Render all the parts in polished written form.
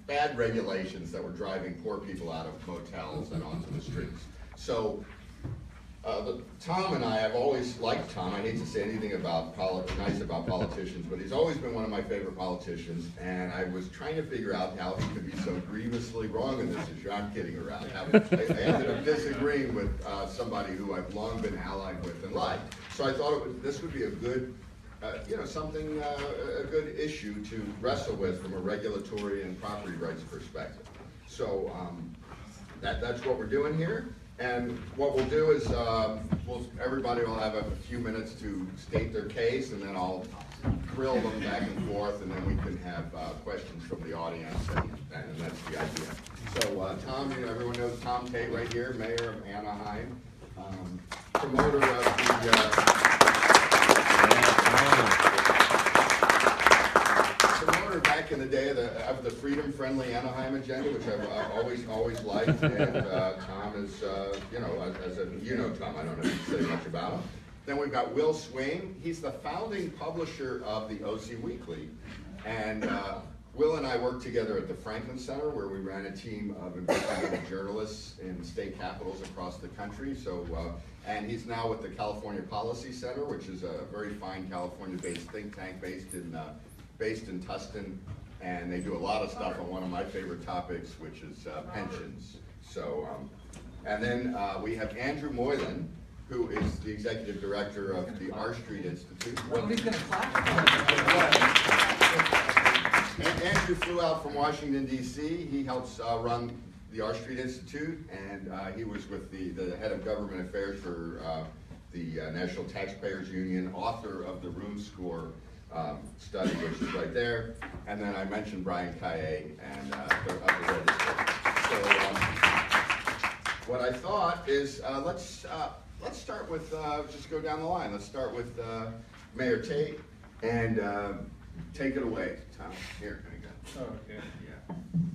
bad regulations that were driving poor people out of motels and onto the streets. So Tom and I, I've always liked Tom. I hate to say anything about nice about politicians, but he's always been one of my favorite politicians, and I was trying to figure out how he could be so grievously wrong in this issue. I'm kidding around. I ended up disagreeing with somebody who I've long been allied with and liked. So I thought this would be a good, a good issue to wrestle with from a regulatory and property rights perspective. So that's what we're doing here. And what we'll do is everybody will have a few minutes to state their case, and then I'll grill them back and forth, and then we can have questions from the audience, and that's the idea. So Tom, everyone knows Tom Tate right here, Mayor of Anaheim, promoter of back in the day of the freedom-friendly Anaheim agenda, which I've always liked, and Tom is, Tom, I don't know if you say much about him. Then we've got Will Swing. He's the founding publisher of the OC Weekly, and Will and I worked together at the Franklin Center, where we ran a team of investigative journalists in state capitals across the country. So, and he's now with the California Policy Center, which is a very fine California-based think tank based in Tustin, and they do a lot of stuff on one of my favorite topics, which is pensions. So, and then we have Andrew Moylan, who is the executive director of the R Street Institute. Nobody's going to clap. Andrew flew out from Washington, D.C. He helps run the R Street Institute, and he was with the head of government affairs for the National Taxpayers Union, author of the Room Score study, which is right there. And then I mentioned Brian Kaye and the registry. So what I thought is let's start with, just go down the line. Let's start with Mayor Tate, and take it away, Tom. Here, there you go. Oh, okay, yeah.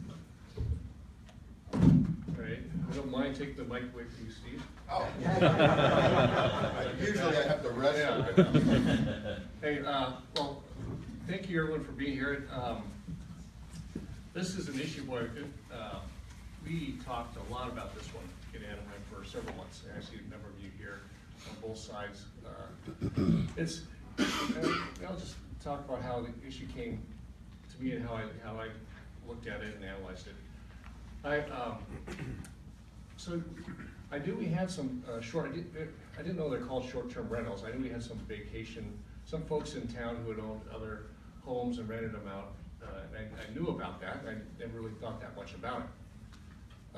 All right, I don't mind taking the mic away from you, Steve. Oh. Usually I have the rest of it. Hey, well, thank you everyone for being here. This is an issue where we talked a lot about this one in Anaheim for several months. I see a number of you here on both sides. I'll just talk about how the issue came to me and how I looked at it and analyzed it. So I knew we had some I didn't know they're called short-term rentals. I knew we had some some folks in town who had owned other homes and rented them out. And I knew about that. I never really thought that much about it.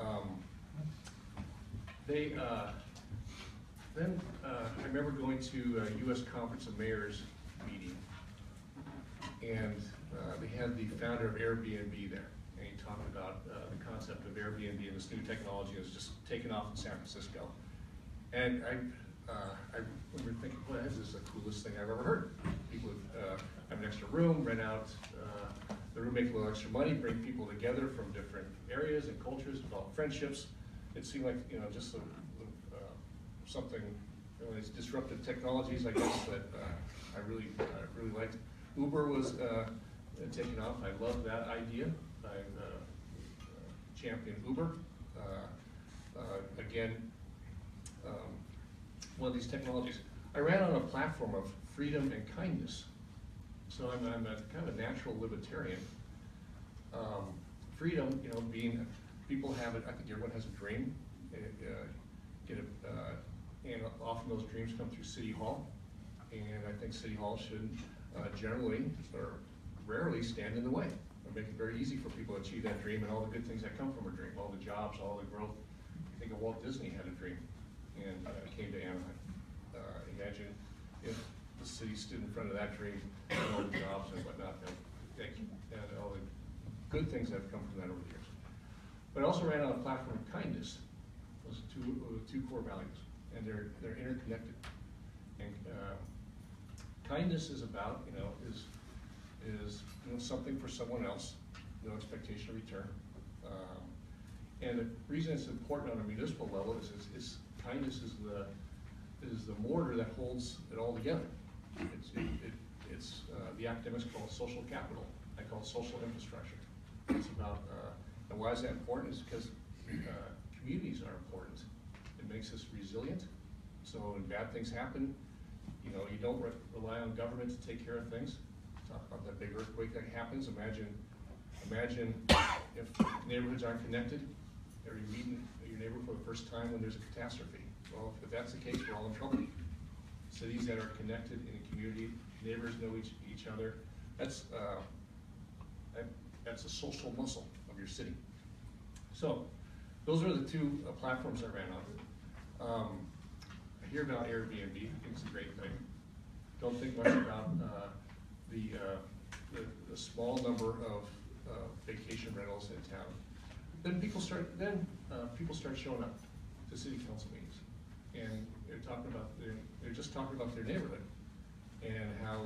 Then I remember going to a U.S. Conference of Mayors meeting, and they had the founder of Airbnb there, and he talked about the concept of Airbnb and this new technology that was just taken off in San Francisco. And I remember thinking, boy, this is the coolest thing I've ever heard. People have an extra room, rent out the room, make a little extra money, bring people together from different areas and cultures, develop friendships. It seemed like, just something, it's disruptive technologies, I guess, that I really liked. Uber was taken off. I love that idea. I've championed Uber. Again, one of these technologies. I ran on a platform of freedom and kindness. So I'm a kind of a natural libertarian. Freedom, being, people have it, I think everyone has a dream. And often those dreams come through City Hall. And I think City Hall should generally, or rarely, stand in the way. Or make it very easy for people to achieve that dream and all the good things that come from a dream, all the jobs, all the growth. I think of Walt Disney had a dream and came to Anaheim. Imagine if the city stood in front of that dream and all the jobs and whatnot, and all the good things that have come from that over the years. But I also ran on a platform of kindness. Those two core values, and they're interconnected. And kindness is about, is something for someone else, no expectation of return. And the reason it's important on a municipal level is kindness is the mortar that holds it all together. It's the academics call it social capital. I call it social infrastructure. It's about why is that important? Is because communities are important. It makes us resilient. So when bad things happen, you know, you don't rely on government to take care of things. Talk about that big earthquake that happens. Imagine if neighborhoods aren't connected, or you're meeting your neighbor for the first time when there's a catastrophe. Well, if that's the case, we're all in trouble. Cities that are connected in a community, neighbors know each other. That's a social muscle of your city. So those are the two platforms I ran on. I hear about Airbnb. I think it's a great thing. Don't think much about the small number of vacation rentals in town. Then people start showing up to city council meetings, and they're just talking about their neighborhood and how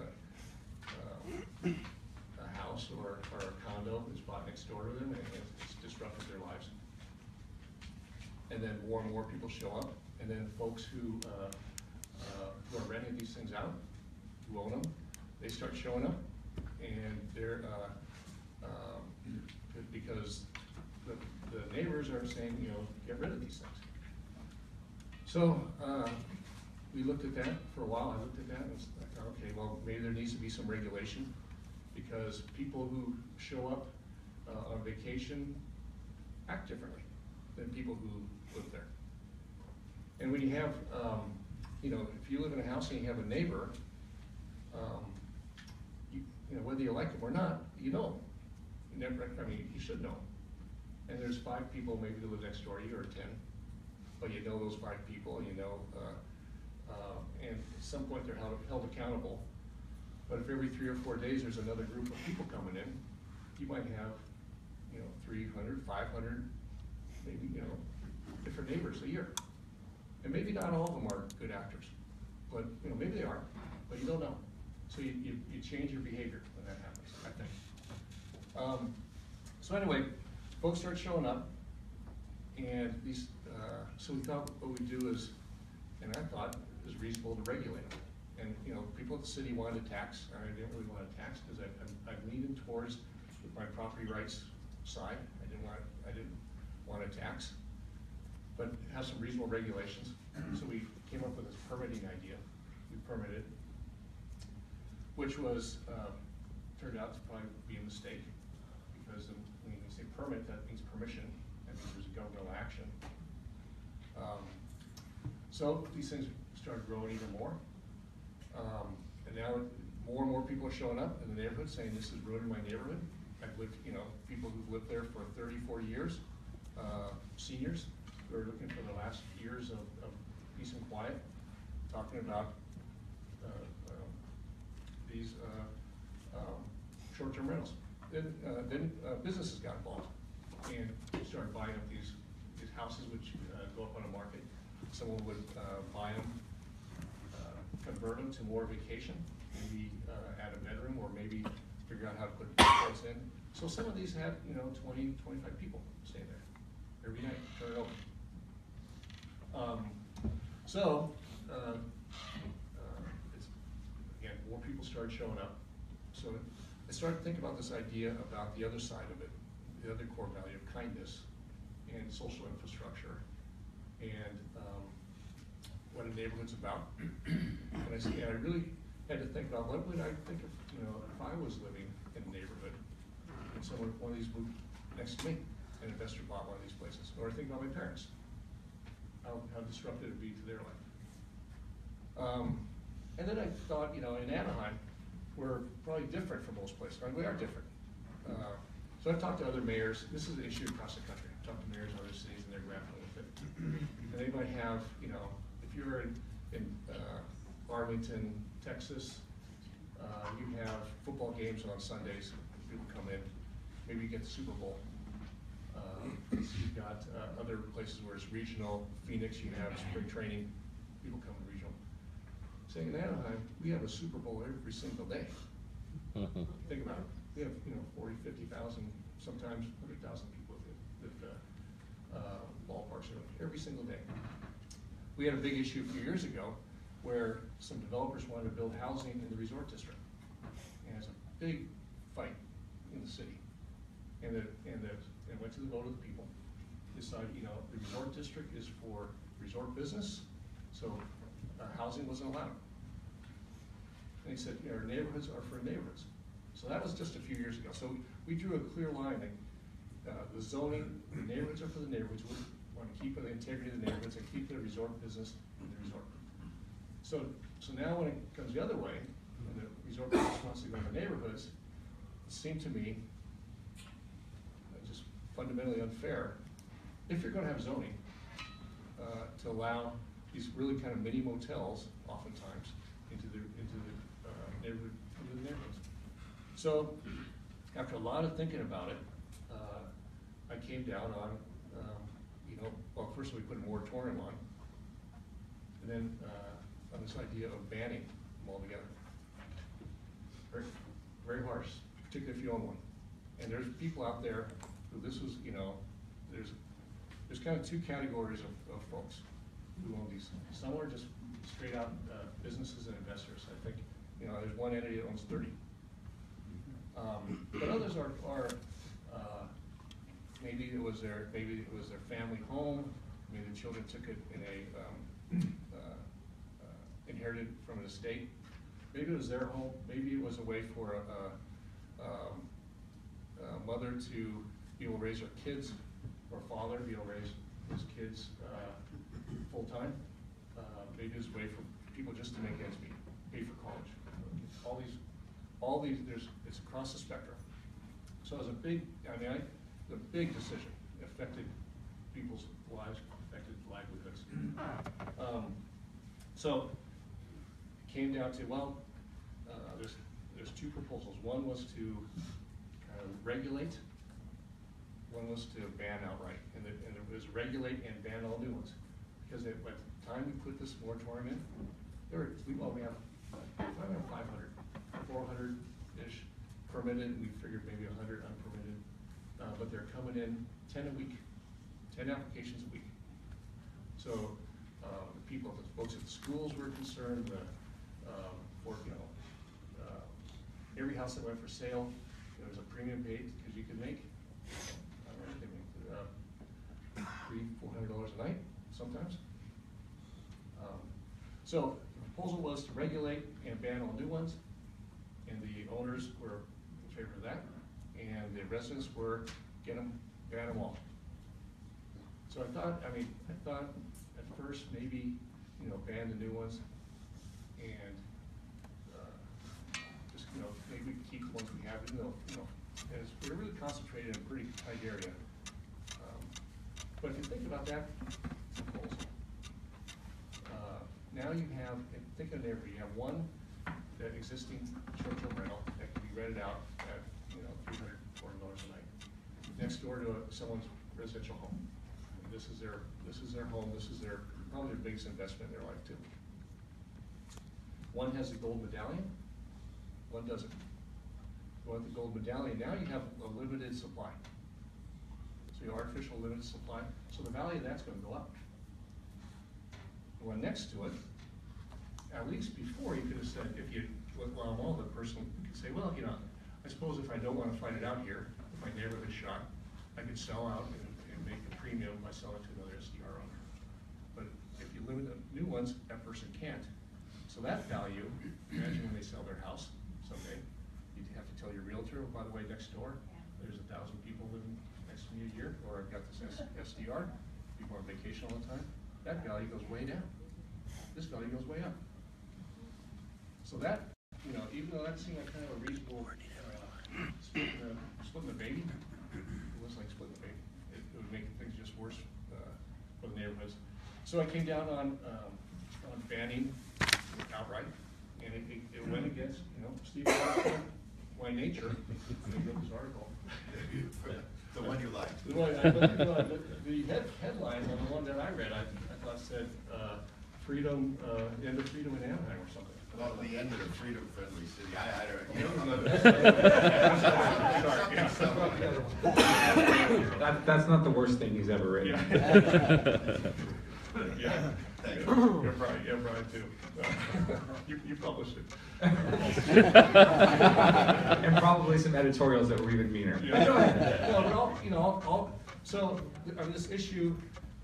a house or a condo is bought next door to them, and it's disrupted their lives. And then more and more people show up, and then folks who are renting these things out, who own them, they start showing up, and they're because the neighbors are saying, you know, get rid of these things. So we looked at that for a while. I looked at that and I thought, okay, well, maybe there needs to be some regulation, because people who show up on vacation act differently than people who live there. And when you have, you know, if you live in a house and you have a neighbor, you know, whether you like them or not, you know. You should know. And there's 5 people maybe that live next door to you, or 10, but you know those 5 people, you know, and at some point they're held accountable. But if every 3 or 4 days there's another group of people coming in, you might have, you know, 300, 500, maybe, you know, different neighbors a year. And maybe not all of them are good actors, but, you know, maybe they are, but you don't know. So you change your behavior when that happens, I think. So anyway, folks start showing up, and these, so we thought what we'd do is, and I thought it was reasonable to regulate them. And, you know, people at the city wanted a tax. I didn't really want a tax, because I'm leaning towards my property rights side. I didn't want a tax, but have some reasonable regulations. So we came up with this permitting idea. We permitted, which was, turned out to probably be a mistake, because when you say permit, that means permission. That means there's a governmental action. So these things started growing even more. And now more and more people are showing up in the neighborhood saying, this is ruining my neighborhood. I've lived, you know, people who've lived there for 30, 40 years, seniors who are looking for the last years of peace and quiet, talking about these short-term rentals. Then businesses got involved and started buying up these houses, which go up on the market. Someone would buy them, convert them to more vacation, maybe add a bedroom, or maybe figure out how to put beds in. So some of these had, you know, 20, 25 people staying there every night, turn it over. It's, again, more people started showing up. So I started to think about this idea about the other side of it, the other core value of kindness and social infrastructure, and what a neighborhood's about. And I really had to think about, what would I think of, you know, if I was living in a neighborhood and one of these moved next to me, an investor bought one of these places, or I think about my parents, how disruptive it would be to their life. And then I thought, you know, in Anaheim, we're probably different from most places. I mean, we are different. So I've talked to other mayors. This is an issue across the country. I've talked to mayors in other cities, and they're grappling with it. And they might have, you know, if you're in Arlington, Texas, you have football games on Sundays. People come in. Maybe you get the Super Bowl. You've got other places where it's regional. Phoenix, you have spring training. People come to regional. Saying in Anaheim, we have a Super Bowl every single day. Think about it. We have, you know, 40, 50,000, sometimes 100,000 people that ballparks every single day. We had a big issue a few years ago where some developers wanted to build housing in the resort district. And it's a big fight in the city. and went to the vote of the people, decided, you know, the resort district is for resort business, so housing wasn't allowed. And he said, you know, our neighborhoods are for neighborhoods. So that was just a few years ago. So we drew a clear line that the zoning, the neighborhoods are for the neighborhoods. We want to keep the integrity of the neighborhoods and keep the resort business in the resort. So now when it comes the other way, and the resort business wants to go in the neighborhoods, it seemed to me just fundamentally unfair, if you're going to have zoning, to allow these really kind of mini motels, oftentimes, into the neighborhoods. So after a lot of thinking about it, I came down on, you know, well, first we put a moratorium on, and then on this idea of banning them altogether. Very, very harsh, particularly if you own one. And there's people out there who this was, you know, there's kind of two categories of folks who own these. Some are just straight out businesses and investors. I think, you know, there's one entity that owns 30. But others are maybe it was their family home. Maybe the children took it in a inherited from an estate. Maybe it was their home. Maybe it was a way for a mother to be able to raise her kids, or a father to be able to raise his kids full time. Maybe it was a way for people just to make ends meet, pay for college. All these, it's across the spectrum. So it was a big, the big decision affected people's lives, affected livelihoods. So it came down to, well, there's two proposals. One was to kind of regulate. One was to ban outright, and it was regulate and ban all new ones. Because at the time we put this moratorium in, we have 500, 400-ish permitted. We figured maybe 100 unpermitted, but they're coming in 10 a week, 10 applications a week. So the people, the folks at the schools were concerned. Every house that went for sale, there was a premium paid because you could make, I don't know, they make $300-400 a night sometimes. So the proposal was to regulate and ban all new ones, and the owners were in favor of that, and the residents were ban them all. So I thought at first maybe, you know, ban the new ones, and just, you know, maybe keep the ones we have, even though, you know, as we're really concentrated in a pretty tight area. But if you think about that proposal, now you have, think of an area, you have one that existing short-term rental that can be rented out at, you know, $300, $400 a night, next door to someone's residential home. And this is their home. This is probably their biggest investment in their life too. One has the gold medallion. One doesn't. One with the gold medallion. Now you have a limited supply. So your artificial limited supply. So the value of that's going to go up. The one next to it, at least before, you could have said, if you, well, the person could say, well, you know, I suppose if I don't want to fight it out here, if my neighborhood is shot, I could sell out and make a premium by selling to another SDR owner. But if you limit the new ones, that person can't. So that value, imagine when they sell their house someday, you'd have to tell your realtor, oh, by the way, next door, there's 1,000 people living next to me a year, or I've got this SDR, people are on vacation all the time. That value goes way down. This value goes way up. So that, you know, even though that seemed like kind of a reasonable splitting the baby, it was like splitting the baby. It would make things just worse for the neighborhoods. So I came down on banning outright, and it went against, you know, Steve Why Nature. I wrote this article. The one you liked. The one, the headline on the one that I read, I thought said freedom, end of freedom in Anaheim or something. Well, the end of the freedom-friendly city. That's not the worst thing he's ever written. Yeah. Yeah. Thank you. You're right, yeah, Brian too. You published it. And probably some editorials that were even meaner. Yeah. Go ahead. No, but so on this issue,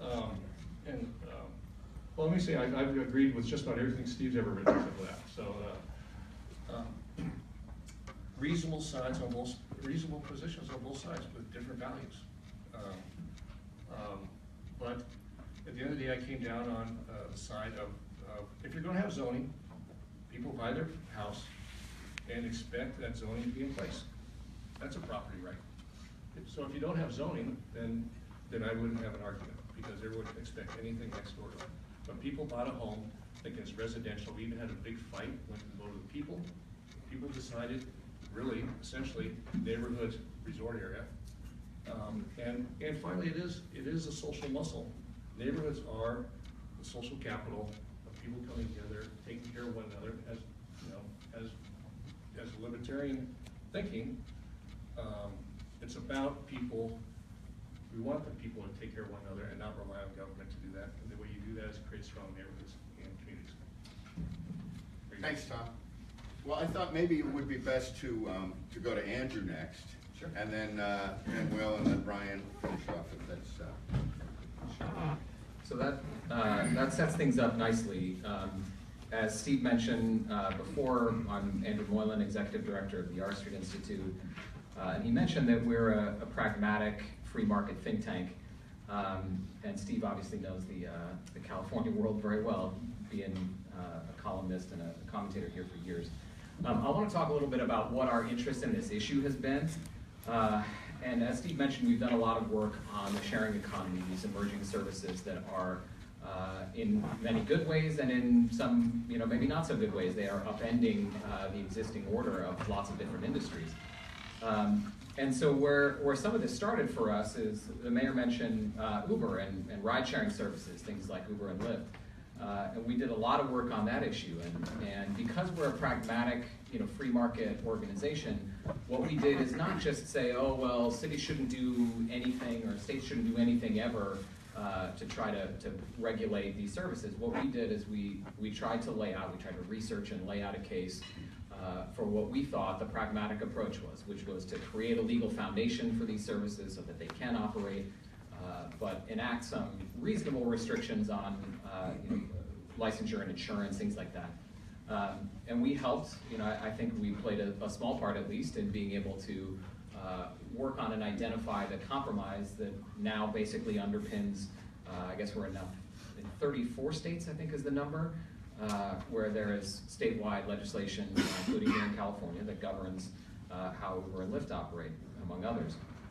well, let me say, I've agreed with just about everything Steve's ever written except for that. So, reasonable reasonable positions on both sides with different values. But at the end of the day, I came down on the side of if you're going to have zoning, people buy their house and expect that zoning to be in place. That's a property right. So if you don't have zoning, then I wouldn't have an argument, because everyone can expect anything next door to it. When people bought a home thinking it's residential, we even had a big fight, went to go to the people. People decided, really, essentially, neighborhood resort area. And finally, it is a social muscle. Neighborhoods are the social capital of people coming together, taking care of one another. As you know, as libertarian thinking, it's about people. We want the people to take care of one another and not rely on government to do that. And the way you do that is create strong neighborhoods and communities. Thanks, Tom. Well, I thought maybe it would be best to go to Andrew next. Sure. And then Will, and then Brian finish off if that's. So that sets things up nicely. As Steve mentioned before, I'm Andrew Moylan, Executive Director of the R Street Institute. And he mentioned that we're a pragmatic free market think tank. And Steve obviously knows the California world very well, being a columnist and a commentator here for years. I want to talk a little bit about what our interest in this issue has been. And as Steve mentioned, we've done a lot of work on the sharing economy, these emerging services that are in many good ways and in some, maybe not so good ways. They are upending the existing order of lots of different industries. And so where some of this started for us is, the mayor mentioned Uber and ride-sharing services, things like Uber and Lyft. And we did a lot of work on that issue. And because we're a pragmatic, free market organization, what we did is not just say, oh, well, cities shouldn't do anything or states shouldn't do anything ever to try to regulate these services. What we did is we tried to research and lay out a case for what we thought the pragmatic approach was, which was to create a legal foundation for these services so that they can operate, but enact some reasonable restrictions on licensure and insurance, things like that. And we helped, I think we played a small part at least in being able to work on and identify the compromise that now basically underpins, I guess we're in 34 states, I think is the number, where there is statewide legislation, including here in California, that governs how Uber and Lyft operate, among others.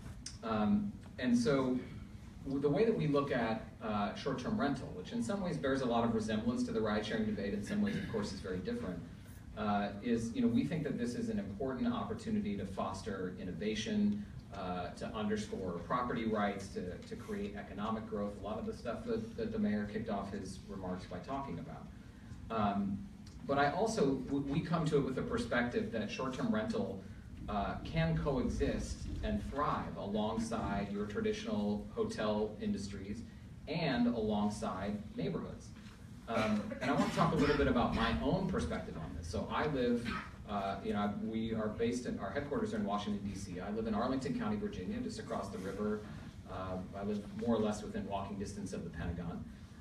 And so the way that we look at short-term rental, which in some ways bears a lot of resemblance to the ride-sharing debate, in some ways, of course, is very different, is we think that this is an important opportunity to foster innovation, to underscore property rights, to create economic growth, a lot of the stuff that the mayor kicked off his remarks by talking about. But we come to it with a perspective that short-term rental can coexist and thrive alongside your traditional hotel industries and alongside neighborhoods. And I want to talk a little bit about my own perspective on this. So I live, we are based our headquarters are in Washington, D.C. I live in Arlington County, Virginia, just across the river. I live more or less within walking distance of the Pentagon.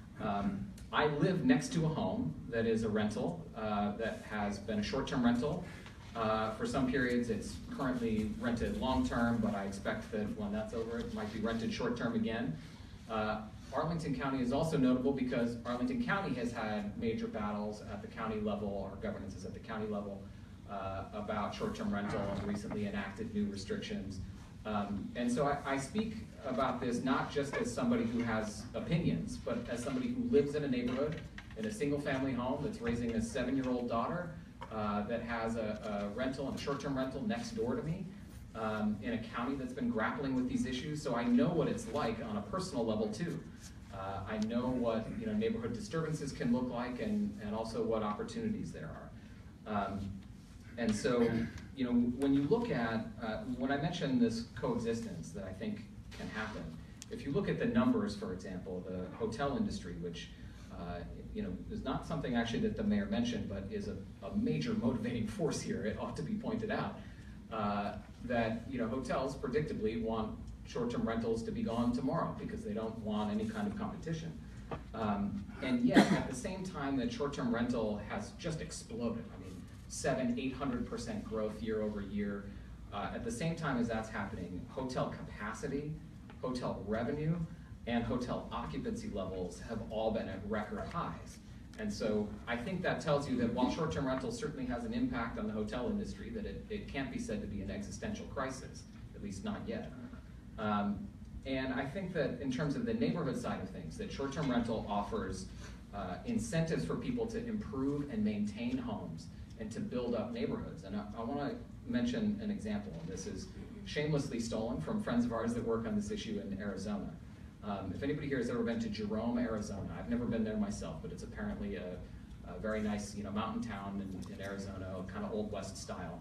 I live next to a home that is a rental, that has been a short-term rental. For some periods, it's currently rented long-term, but I expect that when that's over, it might be rented short-term again. Arlington County is also notable because Arlington County has had major battles at the county level, our governance is at the county level, about short-term rental and recently enacted new restrictions. And so I speak about this not just as somebody who has opinions, but as somebody who lives in a neighborhood, in a single-family home that's raising a 7-year-old daughter, that has a rental and a short-term rental next door to me, in a county that's been grappling with these issues. So I know what it's like on a personal level too. I know what neighborhood disturbances can look like, and also what opportunities there are. And so when you look at, when I mentioned this coexistence that I think can happen, if you look at the numbers, for example, the hotel industry, which is not something actually that the mayor mentioned, but is a major motivating force here. It ought to be pointed out that hotels predictably want short-term rentals to be gone tomorrow because they don't want any kind of competition. And yet, at the same time that short-term rental has just exploded, I mean, 700–800% growth year over year. At the same time as that's happening, hotel capacity, hotel revenue, and hotel occupancy levels have all been at record highs. And so I think that tells you that while short-term rental certainly has an impact on the hotel industry, that it can't be said to be an existential crisis, at least not yet. And I think that in terms of the neighborhood side of things, that short-term rental offers incentives for people to improve and maintain homes and to build up neighborhoods. And I want to mention an example, and this is shamelessly stolen from friends of ours that work on this issue in Arizona. If anybody here has ever been to Jerome, Arizona, I've never been there myself, but it's apparently a very nice mountain town in Arizona, kind of Old West style.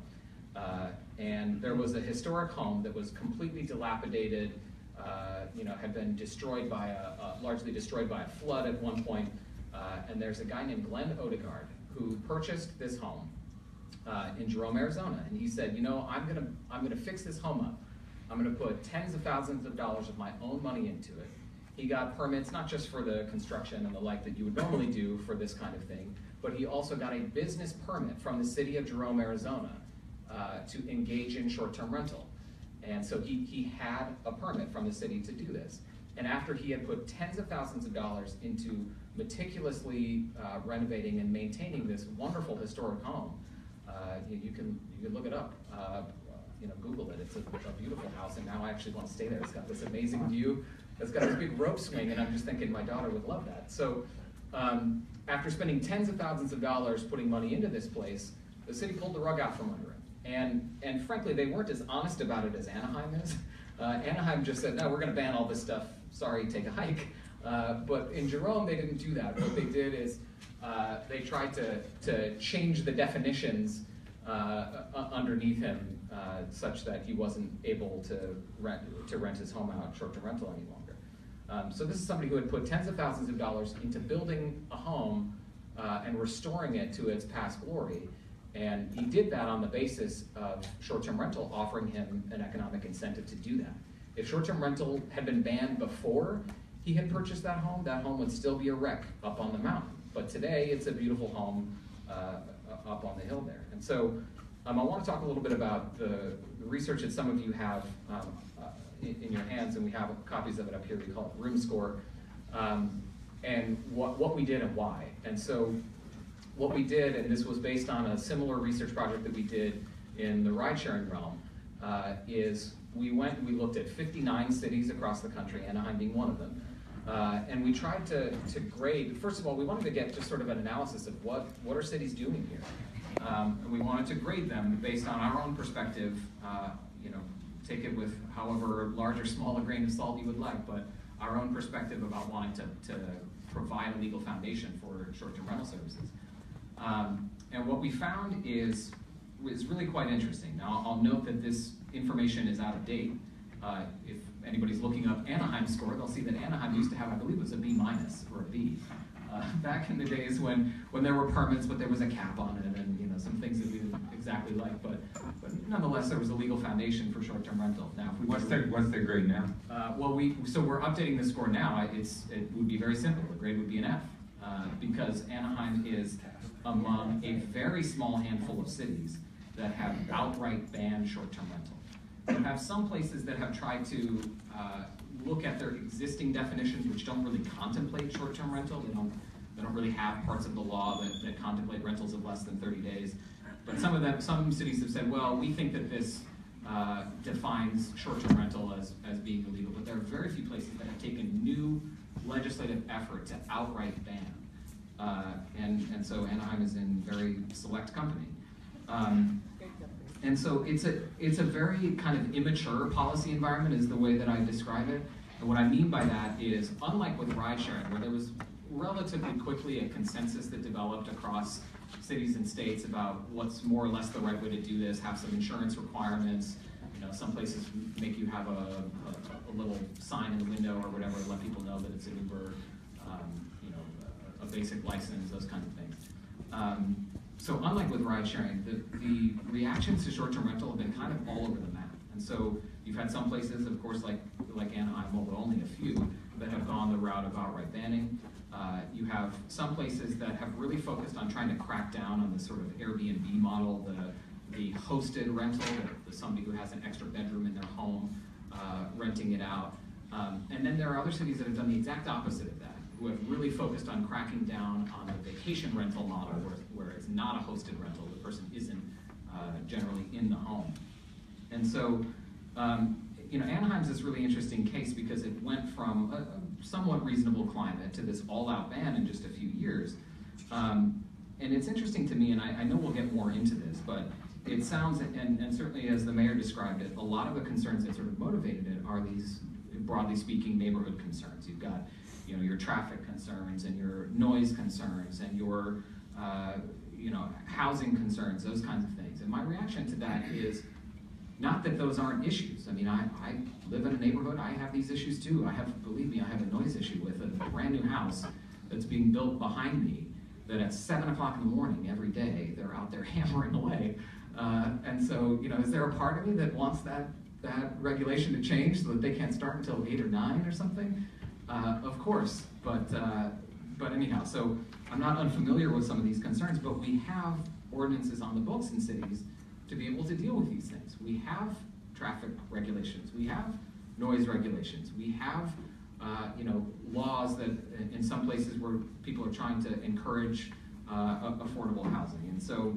And there was a historic home that was completely dilapidated, had been destroyed by largely destroyed by a flood at one point. And there's a guy named Glenn Odegaard who purchased this home in Jerome, Arizona, and he said, I'm gonna fix this home up. I'm gonna put tens of thousands of dollars of my own money into it. He got permits not just for the construction and the like that you would normally do for this kind of thing, but he also got a business permit from the city of Jerome, Arizona, to engage in short-term rental. And so he had a permit from the city to do this. And after he had put tens of thousands of dollars into meticulously renovating and maintaining this wonderful historic home, you can look it up. Google it. It's a beautiful house, and now I actually want to stay there. It's got this amazing view. It's got this big rope swing, and I'm just thinking my daughter would love that. So after spending tens of thousands of dollars putting money into this place, the city pulled the rug out from under it. And frankly, they weren't as honest about it as Anaheim is. Anaheim just said, no, we're going to ban all this stuff. Sorry, take a hike. But in Jerome, they didn't do that. What they did is they tried to change the definitions underneath him such that he wasn't able to rent his home out short-term rental any longer. So this is somebody who had put tens of thousands of dollars into building a home and restoring it to its past glory. And he did that on the basis of short-term rental offering him an economic incentive to do that. If short-term rental had been banned before he had purchased that home would still be a wreck up on the mountain. But today, it's a beautiful home up on the hill there. And so I want to talk a little bit about the research that some of you have in your hands, and we have copies of it up here. We call it Room Score, and what we did and why. And so what we did, and this was based on a similar research project that we did in the ride-sharing realm, is we looked at 59 cities across the country, Anaheim being one of them, and we tried to grade. First of all, we wanted to get just sort of an analysis of what are cities doing here. And we wanted to grade them based on our own perspective, take it with however large or small a grain of salt you would like, but our own perspective about wanting to provide a legal foundation for short-term rental services. And what we found is really quite interesting. Now, I'll note that this information is out of date. If anybody's looking up Anaheim score, they'll see that Anaheim used to have, I believe it was a B- or a B. Back in the days when there were permits, but there was a cap on it, and some things that we didn't exactly like, but nonetheless there was a legal foundation for short-term rental. Now, if we what's the grade now? So we're updating the score now. It would be very simple. The grade would be an F, because Anaheim is among a very small handful of cities that have outright banned short-term rental. You have some places that have tried to look at their existing definitions, which don't really contemplate short-term rental. They don't really have parts of the law that contemplate rentals of less than 30 days. But some cities have said, well, we think that this defines short-term rental as being illegal. But there are very few places that have taken new legislative effort to outright ban. And so Anaheim is in very select company. And so it's a very kind of immature policy environment is the way that I describe it. And what I mean by that is, unlike with ride sharing, where there was relatively quickly a consensus that developed across cities and states about what's more or less the right way to do this, have some insurance requirements, some places make you have a little sign in the window or whatever to let people know that it's an Uber, a basic license, those kinds of things. So unlike with ride sharing, the reactions to short-term rental have been kind of all over the map. And so you've had some places, of course, like Anaheim, although only a few, that have gone the route of outright banning. You have some places that have really focused on trying to crack down on the sort of Airbnb model, the hosted rental, somebody who has an extra bedroom in their home, renting it out. And then there are other cities that have done the exact opposite of that, who have really focused on cracking down on the vacation rental model, where it's not a hosted rental, the person isn't generally in the home. And so, Anaheim's this really interesting case because it went from a somewhat reasonable climate to this all-out ban in just a few years. And it's interesting to me, and I know we'll get more into this, but it sounds, and certainly as the mayor described it, a lot of the concerns that sort of motivated it are these, broadly speaking, neighborhood concerns. You've got, your traffic concerns and your noise concerns and your, housing concerns, those kinds of things. And my reaction to that is not that those aren't issues. I mean, I live in a neighborhood, I have these issues too. Believe me, I have a noise issue with a brand new house that's being built behind me that at 7 o'clock in the morning every day, they're out there hammering away. And so, is there a part of me that wants that regulation to change so that they can't start until 8 or 9 or something? Of course, but anyhow, so I'm not unfamiliar with some of these concerns, but we have ordinances on the books in cities to be able to deal with these things. We have traffic regulations, we have noise regulations, we have laws that in some places where people are trying to encourage affordable housing. And so,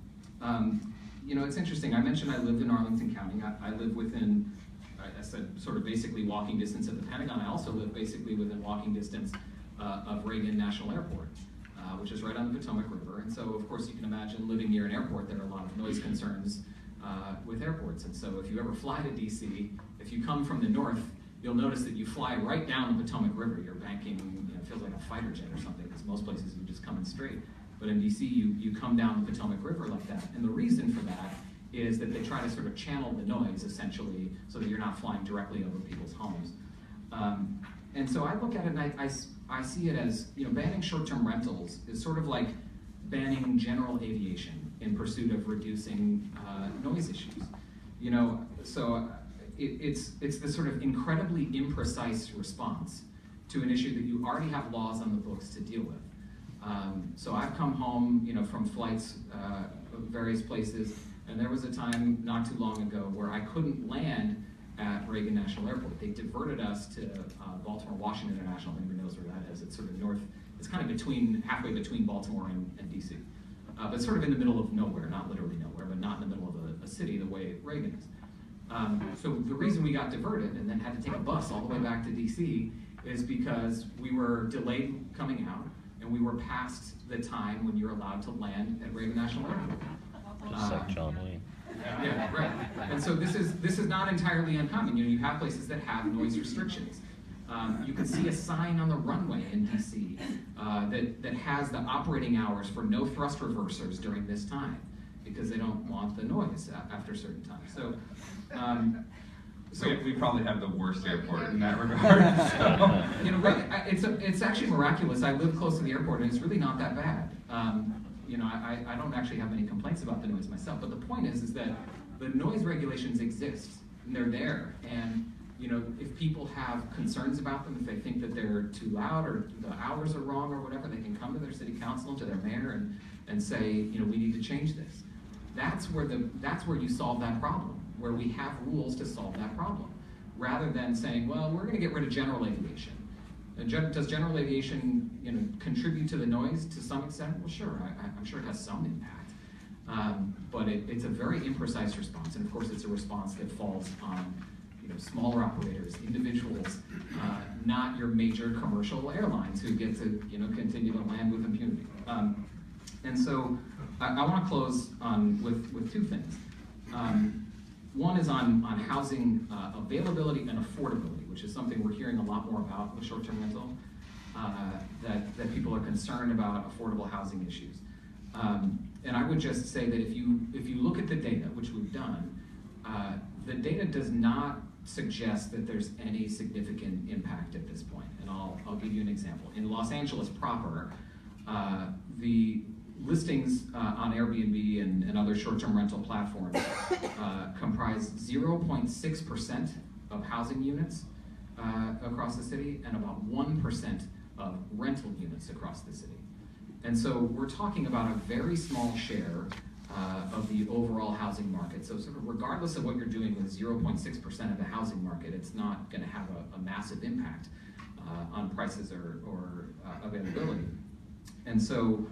it's interesting. I mentioned I lived in Arlington County. I live within, I said, sort of basically walking distance of the Pentagon. I also live basically within walking distance of Reagan National Airport, which is right on the Potomac River. And so, of course, you can imagine living near an airport, there are a lot of noise concerns with airports. And so if you ever fly to DC, if you come from the north, you'll notice that you fly right down the Potomac River. You're banking, it feels like a fighter jet or something, because most places you just come in straight. But in DC, you come down the Potomac River like that. And the reason for that is that they try to sort of channel the noise, essentially, so that you're not flying directly over people's homes. And so I look at it and I see it as, banning short-term rentals is sort of like banning general aviation in pursuit of reducing noise issues. So it's this sort of incredibly imprecise response to an issue that you already have laws on the books to deal with. So I've come home, from flights of various places, and there was a time not too long ago where I couldn't land at Reagan National Airport. They diverted us to Baltimore Washington International. Anybody knows where that is? It's sort of north. It's kind of halfway between Baltimore and DC, but sort of in the middle of nowhere, not literally nowhere, but not in the middle of a city the way Reagan is. So the reason we got diverted and then had to take a bus all the way back to DC is because we were delayed coming out, and we were past the time when you're allowed to land at Reagan National Airport. Just like John Wayne. Yeah, right. And so this is not entirely uncommon. You have places that have noise restrictions. You can see a sign on the runway in DC that has the operating hours for no thrust reversers during this time, because they don't want the noise after a certain time. So we probably have the worst airport in that regard. So. It's actually miraculous. I live close to the airport, and it's really not that bad. I don't actually have any complaints about the noise myself, but the point is that the noise regulations exist, and they're there. And if people have concerns about them, if they think that they're too loud or the hours are wrong or whatever, they can come to their city council, to their mayor, and say, we need to change this. That's where you solve that problem, where we have rules to solve that problem, rather than saying, well, we're going to get rid of general aviation. Does general aviation, contribute to the noise to some extent? Well, sure. I'm sure it has some impact, but it's a very imprecise response, and of course, it's a response that falls on, smaller operators, individuals, not your major commercial airlines who get to, continue to land with impunity. And so, I want to close with two things. One is on housing availability and affordability, which is something we're hearing a lot more about with short-term rental, that people are concerned about affordable housing issues. And I would just say that if you look at the data, which we've done, the data does not suggest that there's any significant impact at this point. And I'll give you an example. In Los Angeles proper, The listings on Airbnb and other short-term rental platforms comprise 0.6% of housing units across the city and about 1% of rental units across the city. And so we're talking about a very small share of the overall housing market. So sort of regardless of what you're doing with 0.6% of the housing market, it's not going to have a massive impact on prices or availability. And so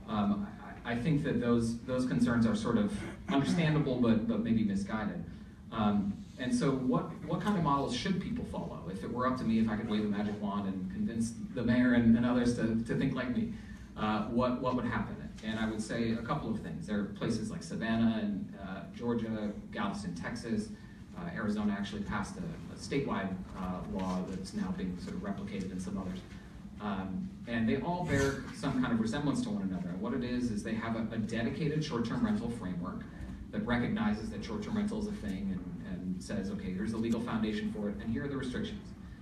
I think that those concerns are sort of understandable, but maybe misguided. And so what kind of models should people follow? If it were up to me, if I could wave a magic wand and convince the mayor and others to think like me, what would happen? And I would say a couple of things. There are places like Savannah and Georgia, Galveston, Texas. Arizona actually passed a statewide law that's now being sort of replicated in some others. And they all bear some kind of resemblance to one another. And what it is they have a dedicated short-term rental framework that recognizes that short-term rental is a thing and says, okay, here's the legal foundation for it, and here are the restrictions.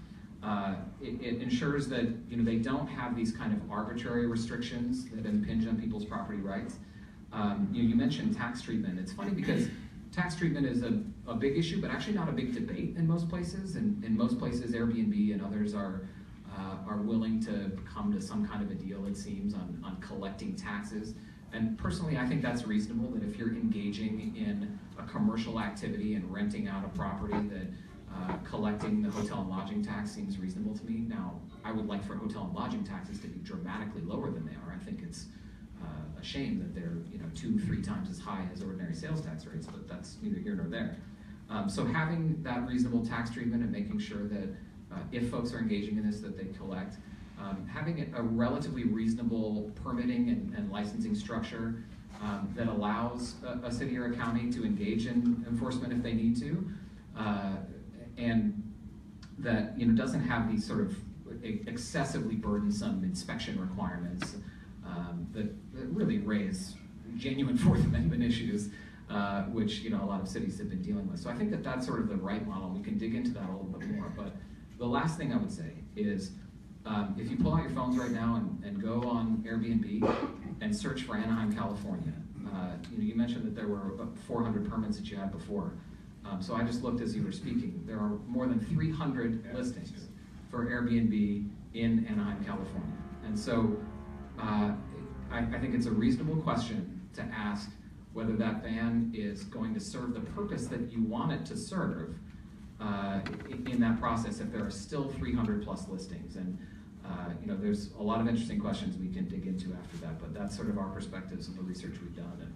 It ensures that they don't have these kind of arbitrary restrictions that impinge on people's property rights. You mentioned tax treatment. It's funny because tax treatment is a big issue, but actually not a big debate in most places. And in most places, Airbnb and others are willing to come to some kind of a deal, it seems, on collecting taxes. And personally, I think that's reasonable, that if you're engaging in a commercial activity and renting out a property, that collecting the hotel and lodging tax seems reasonable to me. Now, I would like for hotel and lodging taxes to be dramatically lower than they are. I think it's a shame that they're 2-3 times as high as ordinary sales tax rates, but that's neither here nor there. So having that reasonable tax treatment and making sure that if folks are engaging in this, that they collect. Having a relatively reasonable permitting and licensing structure that allows a city or a county to engage in enforcement if they need to, and that doesn't have these sort of excessively burdensome inspection requirements that really raise genuine Fourth Amendment issues, which a lot of cities have been dealing with. So I think that that's sort of the right model. We can dig into that a little bit more, but the last thing I would say is if you pull out your phones right now and go on Airbnb and search for Anaheim, California, you mentioned that there were about 400 permits that you had before. So I just looked as you were speaking. There are more than 300 listings for Airbnb in Anaheim, California. And so I think it's a reasonable question to ask whether that ban is going to serve the purpose that you want it to serve in that process if there are still 300 plus listings. And there's a lot of interesting questions we can dig into after that, but that's sort of our perspectives of the research we've done. And,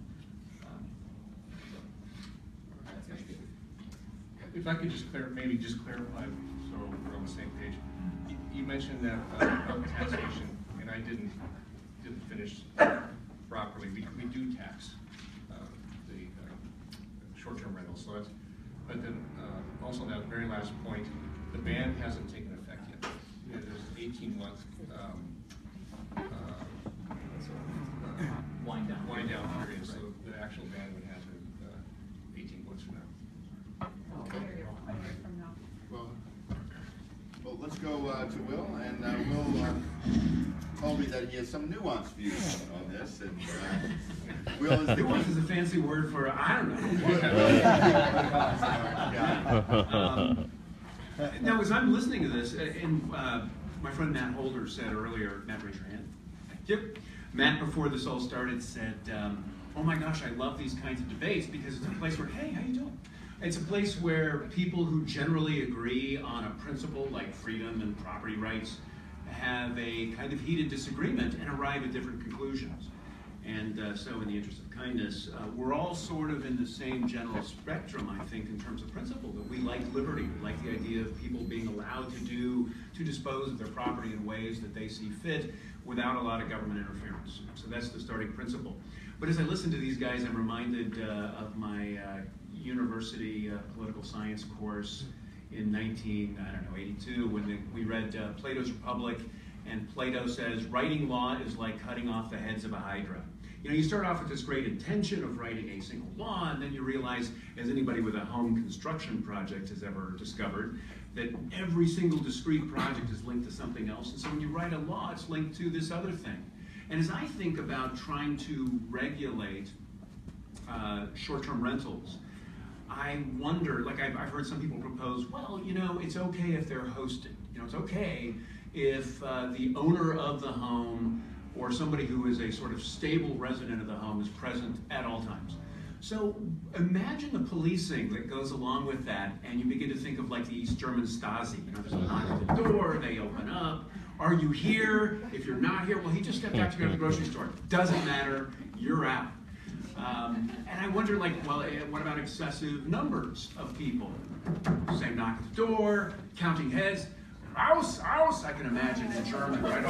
if I could just clarify, so we're on the same page. You mentioned that about taxation, and I didn't finish properly. We do tax the short-term rentals. So that's, but then also that very last point, the ban hasn't taken effect yet. There's an 18-month wind down period, so the actual ban would happen 18 months from now. Okay. Well, let's go to Will, and Will told me that he has some nuanced views on this, and Will is the Nuance is a fancy word for, I don't know. Now, as I'm listening to this, and my friend Matt Holder said earlier, Matt, raise your hand. Yep. Matt, before this all started, said, oh my gosh, I love these kinds of debates because it's a place where, hey, how you doing? It's a place where people who generally agree on a principle like freedom and property rights have a kind of heated disagreement and arrive at different conclusions. And so in the interest of kindness, we're all sort of in the same general spectrum, I think, in terms of principle, that we like liberty. We like the idea of people being allowed to dispose of their property in ways that they see fit without a lot of government interference. So that's the starting principle. But as I listen to these guys, I'm reminded of my university political science course in 82, when we read Plato's Republic, and Plato says, writing law is like cutting off the heads of a hydra. You start off with this great intention of writing a single law, and then you realize, as anybody with a home construction project has ever discovered, that every single discrete project is linked to something else. And so when you write a law, it's linked to this other thing. And as I think about trying to regulate short-term rentals, I wonder, like I've heard some people propose, well, you know, it's okay if they're hosted. You know, it's okay if the owner of the home or somebody who is a sort of stable resident of the home is present at all times. So imagine the policing that goes along with that, and you begin to think of like the East German Stasi. You know, there's a knock at the door, they open up. Are you here? If you're not here, well, he just stepped out to go to the grocery store. Doesn't matter, you're out. And I wonder, like, well, what about excessive numbers of people? Same knock at the door, counting heads. Aus, aus, I can imagine in German, right?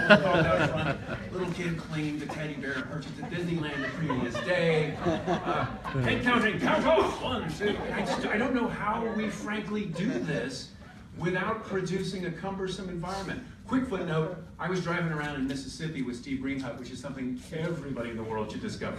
Little kid clinging to teddy bear purchased at Disneyland the previous day. Head counting, count off, 1, 2. I don't know how we frankly do this without producing a cumbersome environment. Quick footnote, I was driving around in Mississippi with Steve Greenhut, which is something everybody in the world should discover.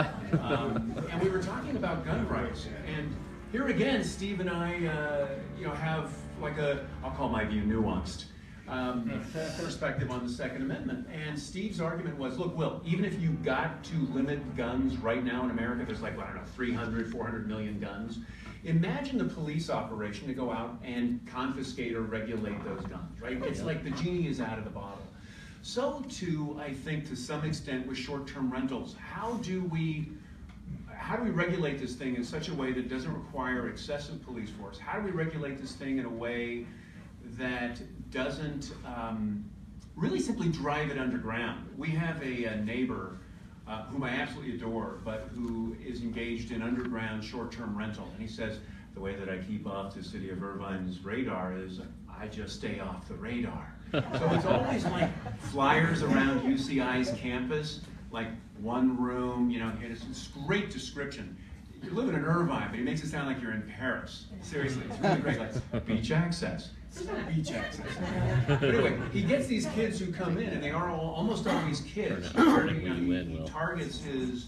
And we were talking about gun rights. And here again, Steve and I have like I'll call my view nuanced, perspective on the Second Amendment. And Steve's argument was, look, Will, even if you got to limit guns right now in America, there's like, I don't know, 300, 400 million guns. Imagine the police operation to go out and confiscate or regulate those guns, right? It's like the genie is out of the bottle. So too, I think to some extent with short-term rentals, how do we regulate this thing in such a way that doesn't require excessive police force? How do we regulate this thing in a way that doesn't really simply drive it underground? We have a neighbor whom I absolutely adore, but who is engaged in underground short-term rental. And he says, the way that I keep off the city of Irvine's radar is I just stay off the radar. So it's always like flyers around UCI's campus, like one room, you know, and it's great description. You're living in Irvine, but he makes it sound like you're in Paris. Seriously, it's really great, like beach access. There's no beach access. But anyway, he gets these kids who come in, and they are almost always kids. He targets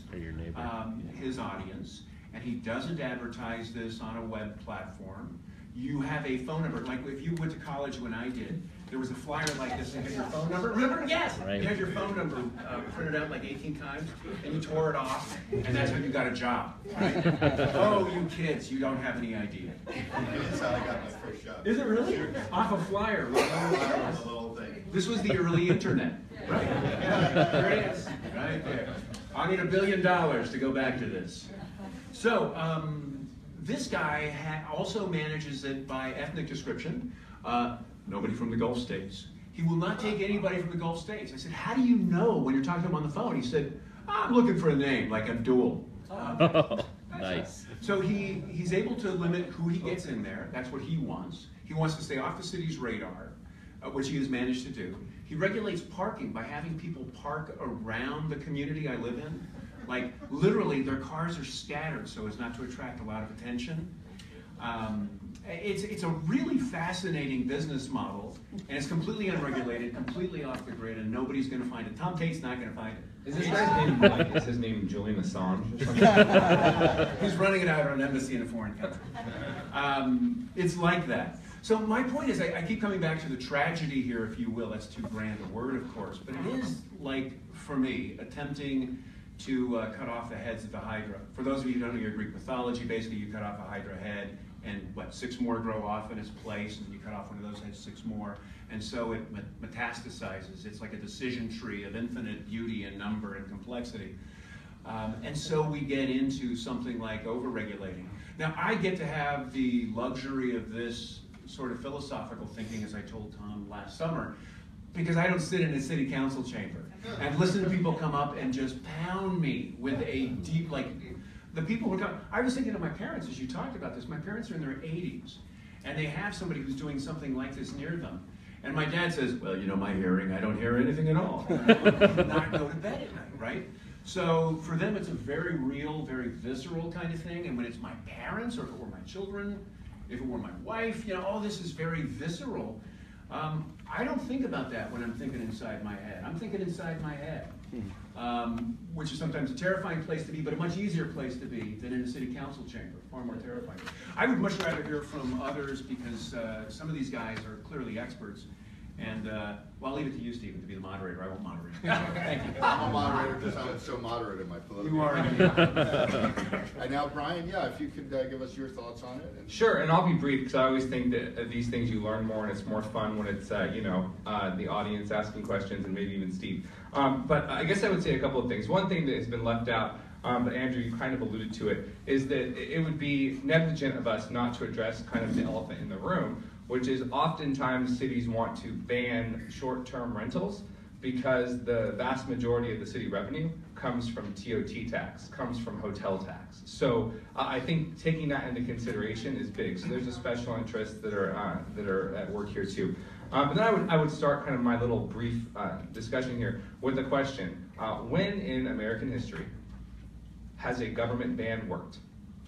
his audience, and he doesn't advertise this on a web platform. You have a phone number. Like if you went to college when I did, there was a flyer like this, and you had your phone number. Remember? Yes! Right. You had your phone number printed out like 18 times, and you tore it off, and that's how you got a job. Right? Oh, you kids, you don't have any idea. That's how I got my first job. Is it really? Off a flyer. This was the early internet, right? There it is, right there. I need $1 billion to go back to this. So, this guy also manages it by ethnic description. Nobody from the Gulf states. He will not take anybody from the Gulf states. I said, how do you know when you're talking to him on the phone? He said, I'm looking for a name, like Abdul. Nice. So he's able to limit who he gets in there. That's what he wants. He wants to stay off the city's radar, which he has managed to do. He regulates parking by having people park around the community I live in. Like, literally, their cars are scattered so as not to attract a lot of attention. It's a really fascinating business model, and it's completely unregulated, completely off the grid, and nobody's going to find it. Tom Tate's not going to find it. Is this guy's name Mike? Is his name Julian Assange or something? He's running it out of an embassy in a foreign country. It's like that. So my point is, I keep coming back to the tragedy here, if you will. That's too grand a word, of course, but it is like, for me, attempting to cut off the heads of the Hydra. For those of you who don't know your Greek mythology, basically you cut off a Hydra head, and 6 more grow off in its place, and you cut off one of those heads, 6 more, and so it metastasizes. It's like a decision tree of infinite beauty and number and complexity. And so we get into something like over-regulating. Now, I get to have the luxury of this sort of philosophical thinking, as I told Tom last summer, because I don't sit in a city council chamber and listen to people come up and just pound me with a deep, like, the people who are coming. I was thinking of my parents as you talked about this. My parents are in their 80s, and they have somebody who's doing something like this near them. And my dad says, well, you know, my hearing, I don't hear anything at all. Not go to bed at night, right? So for them, it's a very real, very visceral kind of thing. And when it's my parents, or if it were my children, if it were my wife, you know, all this is very visceral. I don't think about that when I'm thinking inside my head. I'm thinking inside my head, which is sometimes a terrifying place to be, but a much easier place to be than in a city council chamber, far more terrifying. I would much rather hear from others because some of these guys are clearly experts, And well, I'll leave it to you, Stephen, to be the moderator. I won't moderate. Thank you. I'm a moderator because I'm so moderate in my political. You are. And now, Brian, yeah, if you could give us your thoughts on it. And Sure, and I'll be brief because I always think that these things you learn more and it's more fun when it's the audience asking questions and maybe even Steve. But I guess I would say a couple of things. One thing that has been left out, but Andrew, you kind of alluded to it, is that it would be negligent of us not to address kind of the elephant in the room, which is oftentimes cities want to ban short-term rentals because the vast majority of the city revenue comes from TOT tax, comes from hotel tax. So I think taking that into consideration is big. So there's a special interest that are at work here too. But then I would start kind of my little brief discussion here with a question. When in American history has a government ban worked?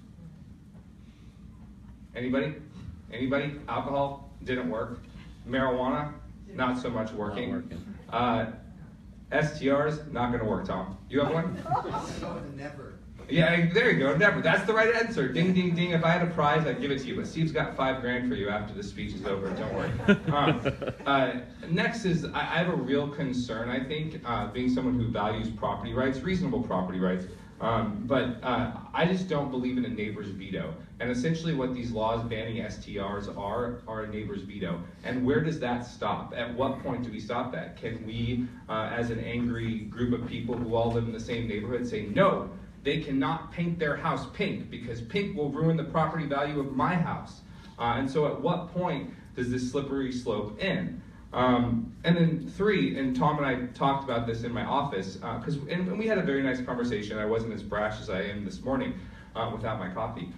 Anybody? Anybody? Alcohol didn't work. Marijuana, not so much working. Not working. STRs, not gonna work, Tom. You have one? Never. Yeah, there you go, never. That's the right answer. Ding, ding, ding. If I had a prize, I'd give it to you. But Steve's got $5 grand for you after the speech is over, don't worry. Next is, I have a real concern, I think, being someone who values property rights, reasonable property rights, but I just don't believe in a neighbor's veto. And essentially what these laws banning STRs are a neighbor's veto. And where does that stop? At what point do we stop that? Can we, as an angry group of people who all live in the same neighborhood, say, no, they cannot paint their house pink because pink will ruin the property value of my house? And so at what point does this slippery slope end? And then 3, and Tom and I talked about this in my office, and we had a very nice conversation. I wasn't as brash as I am this morning without my coffee.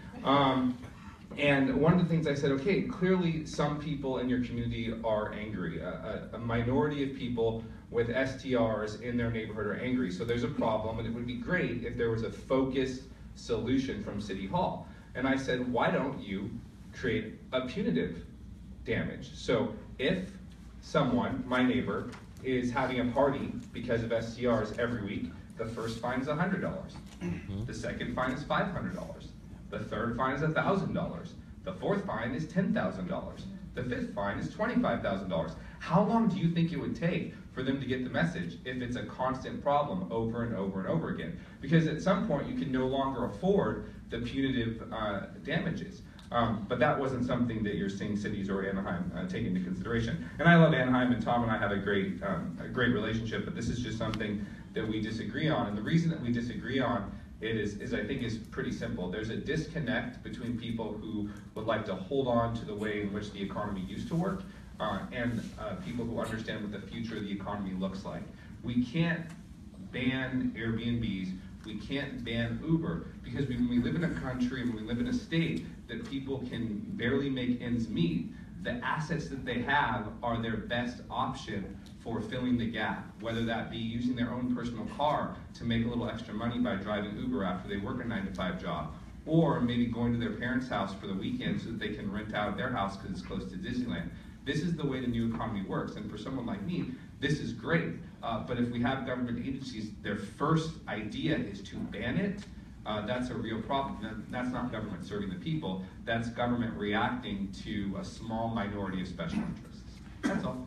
And one of the things I said, okay, clearly some people in your community are angry. A minority of people with STRs in their neighborhood are angry. So there's a problem, and it would be great if there was a focused solution from City Hall. And I said, why don't you create a punitive damage? So if someone, my neighbor, is having a party because of STRs every week, the first fine is $100. The second fine is $500. The third fine is $1,000. The fourth fine is $10,000. The fifth fine is $25,000. How long do you think it would take for them to get the message if it's a constant problem over and over and over again? Because at some point you can no longer afford the punitive damages. But that wasn't something that you're seeing cities or Anaheim take into consideration. And I love Anaheim, and Tom and I have a great relationship, but this is just something that we disagree on. And the reason that we disagree on it is I think is pretty simple. There's a disconnect between people who would like to hold on to the way in which the economy used to work and people who understand what the future of the economy looks like. We can't ban Airbnbs, we can't ban Uber, because when we live in a country and we live in a state that people can barely make ends meet, the assets that they have are their best option for filling the gap, whether that be using their own personal car to make a little extra money by driving Uber after they work a 9-to-5 job, or maybe going to their parents' house for the weekend so that they can rent out their house because it's close to Disneyland. This is the way the new economy works, and for someone like me, this is great. But if we have government agencies, their first idea is to ban it, that's a real problem. That's not government serving the people, that's government reacting to a small minority of special interests. That's all.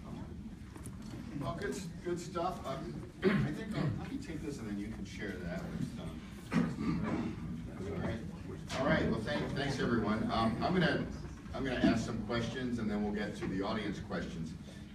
Well, good stuff. I think let me take this and then you can share that with All right. Well, thanks everyone. I'm gonna ask some questions and then we'll get to the audience questions.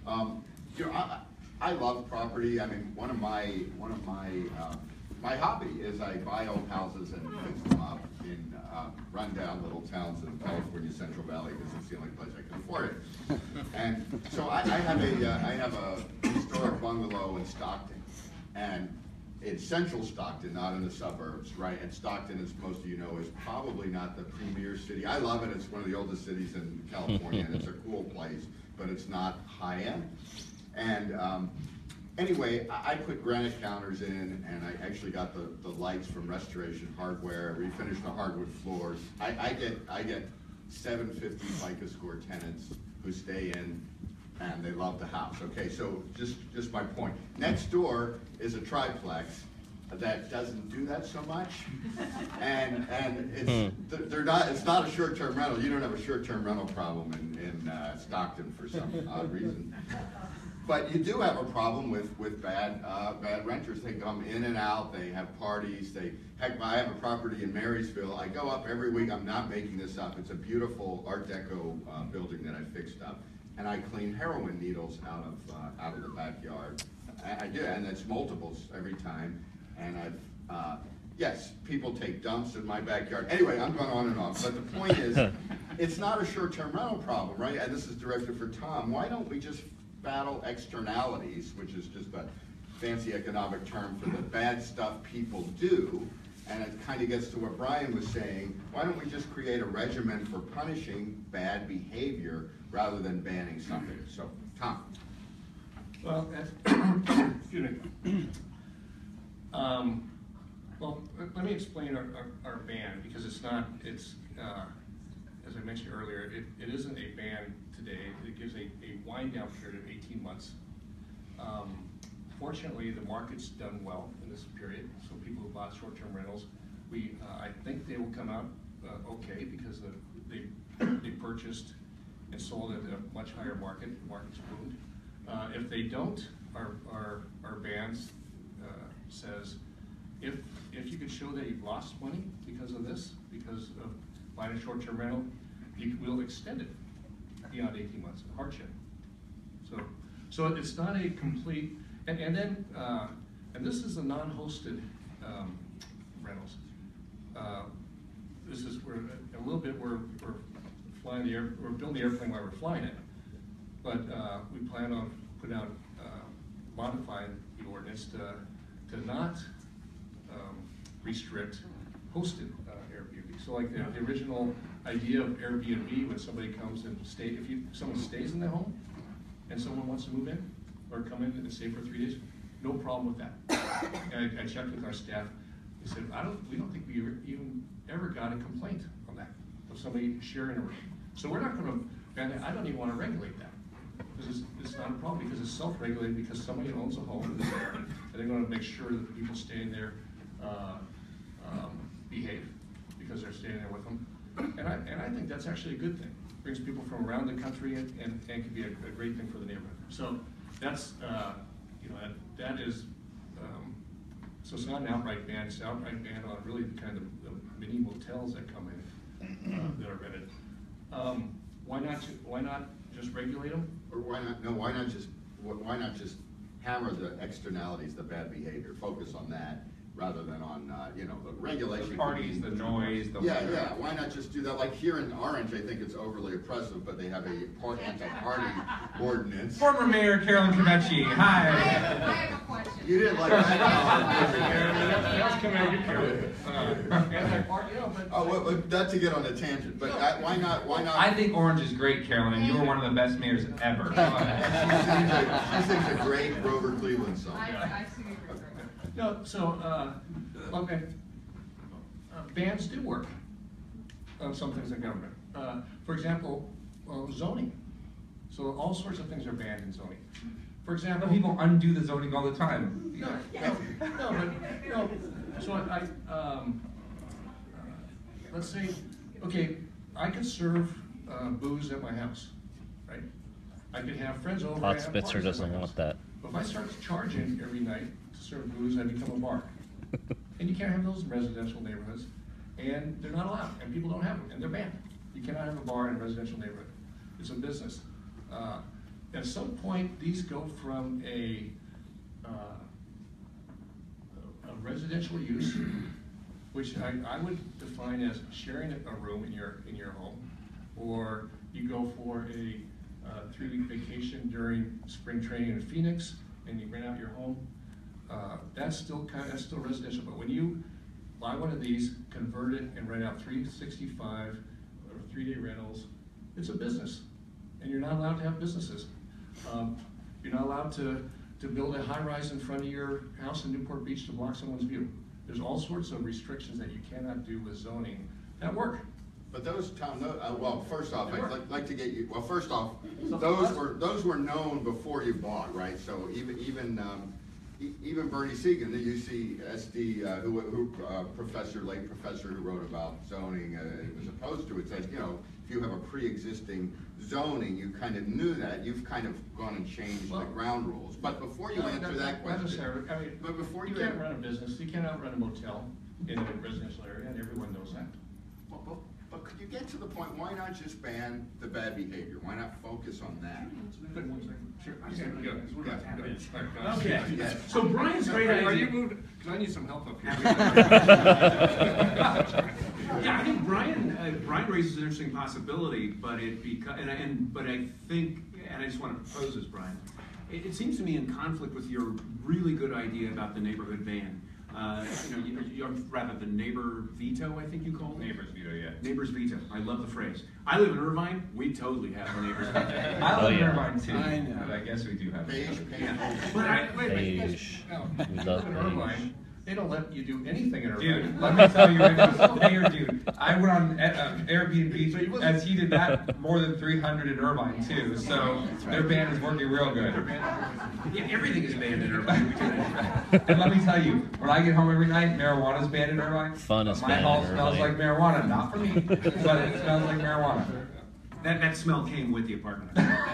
I love property. I mean, one of my my hobby is I buy old houses and fix them up in rundown little towns in California Central Valley because it's the only place I can afford it. And so I have a historic bungalow in Stockton, and it's central Stockton, not in the suburbs, right? And Stockton, as most of you know, is probably not the premier city. I love it. It's one of the oldest cities in California, and it's a cool place, but it's not high end. And anyway, I put granite counters in, and I actually got the lights from Restoration Hardware, refinished the hardwood floors. I get 750 FICO score tenants who stay in, and they love the house. Okay, so just my point. Next door is a triplex, that doesn't do that so much. And it's not a short-term rental. You don't have a short-term rental problem in Stockton for some odd reason. But you do have a problem with bad renters. They come in and out, they have parties, heck, I have a property in Marysville. I go up every week, I'm not making this up. It's a beautiful Art Deco building that I fixed up. And I clean heroin needles out of the backyard. I do, and it's multiples every time. And yes, people take dumps in my backyard. Anyway, I'm going on and on. But the point is, it's not a short-term rental problem, right? And this is directed for Tom. Why don't we just battle externalities, which is just a fancy economic term for the bad stuff people do? And it kind of gets to what Brian was saying. Why don't we just create a regimen for punishing bad behavior rather than banning something? So, Tom. Well, excuse me. Well, let me explain our ban, because it's, as I mentioned earlier, it isn't a ban today. It gives a wind down period of 18 months. Fortunately, the market's done well in this period, so people who bought short-term rentals, I think they will come out okay, because they purchased and sold at a much higher market. The market's boomed. If they don't, our bans says if you could show that you've lost money because of this, because of buying a short-term rental, you will extend it beyond 18 months, hardship. So it's not a complete, and then this is the non-hosted rentals. This is where a little bit we're flying we're building the airplane while we're flying it, but we plan on putting out modifying the ordinance to not restrict hosted Airbnb. So like the original idea of Airbnb, when somebody comes and someone stays in their home and someone wants to move in or come in and stay for 3 days, no problem with that. And I checked with our staff. They said, we don't think we even ever got a complaint on that of somebody sharing a room. So we're not going to ban it. I don't even want to regulate that, because it's not a problem, because it's self-regulated, because somebody owns a home and they're going to make sure that the people staying there behave, because they're staying there with them. And I think that's actually a good thing. It brings people from around the country and can be a great thing for the neighborhood. So that's that is so it's not an outright ban. It's an outright ban on really the kind of the mini motels that come in that are rented. Why not just regulate them? Or why not just hammer the externalities, the bad behavior, focus on that rather than on the regulation. The parties, the noise, the yeah. Why not just do that? Like here in Orange, I think it's overly oppressive, but they have a anti-party ordinance. Former Mayor Carolyn Cometti, hi. I have a question. You didn't like that? Not to get on a tangent, but why not? I think Orange is great, Carolyn, and you were one of the best mayors ever. She sings a great Grover Cleveland song. I see you. No, so, okay, bans do work on some things in government. For example, zoning. So all sorts of things are banned in zoning. For example, People undo the zoning all the time. No. So let's say, okay, I could serve booze at my house, right? I could have friends over. Hot Spitzer doesn't want that. But if I start charging every night to serve booze, I become a bar. And you can't have those in residential neighborhoods, and they're not allowed, and people don't have them, and they're banned. You cannot have a bar in a residential neighborhood. It's a business. At some point, these go from a residential use, which I would define as sharing a room in your home, or you go for a 3-week vacation during spring training in Phoenix, and you rent out your home. That's still residential. But when you buy one of these, convert it, and rent out 365 or 3-day rentals, it's a business, and you're not allowed to have businesses. You're not allowed to build a high-rise in front of your house in Newport Beach to block someone's view. There's all sorts of restrictions that you cannot do with zoning that work. But those, Tom, well, first off, I'd like to get you. Well, first off, those were known before you bought, right? So even even Bernie Segan, the UCSD, professor, late professor who wrote about zoning, was opposed to it, said, you know, if you have a pre-existing zoning, you kind of knew that, you've kind of gone and changed the ground rules. But before you answer that question, necessarily. I mean, but before you you can't run a business, you cannot run a motel in a residential area, and everyone knows that. But could you get to the point, why not just ban the bad behavior? Why not focus on that? Sure. Okay, Yes. so Brian's great Are you idea. moving? Because I need some help up here. Yeah, I think Brian raises an interesting possibility, but I think, and I just want to propose this, Brian. It seems to me in conflict with your really good idea about the neighborhood ban. You're rather the neighbor veto, I think you call it? Neighbors veto, yeah. Neighbors veto. I love the phrase. I live in Irvine. We totally have the neighbors veto. I live in yeah. Irvine too, I know. but I guess we do have. Beige, Yeah. paint. But Beige. We love In beige. Irvine, they don't let you do anything in Irvine. Dude, let me tell you, mayor, dude, I went on Airbnb as he did that more than 300 in Irvine too, so their ban is working real good. yeah, everything is banned in Irvine. And let me tell you, when I get home every night, marijuana's banned in Irvine. Fun is My banned house in smells like Irvine. marijuana, not for me, but it smells like marijuana. That smell came with the apartment.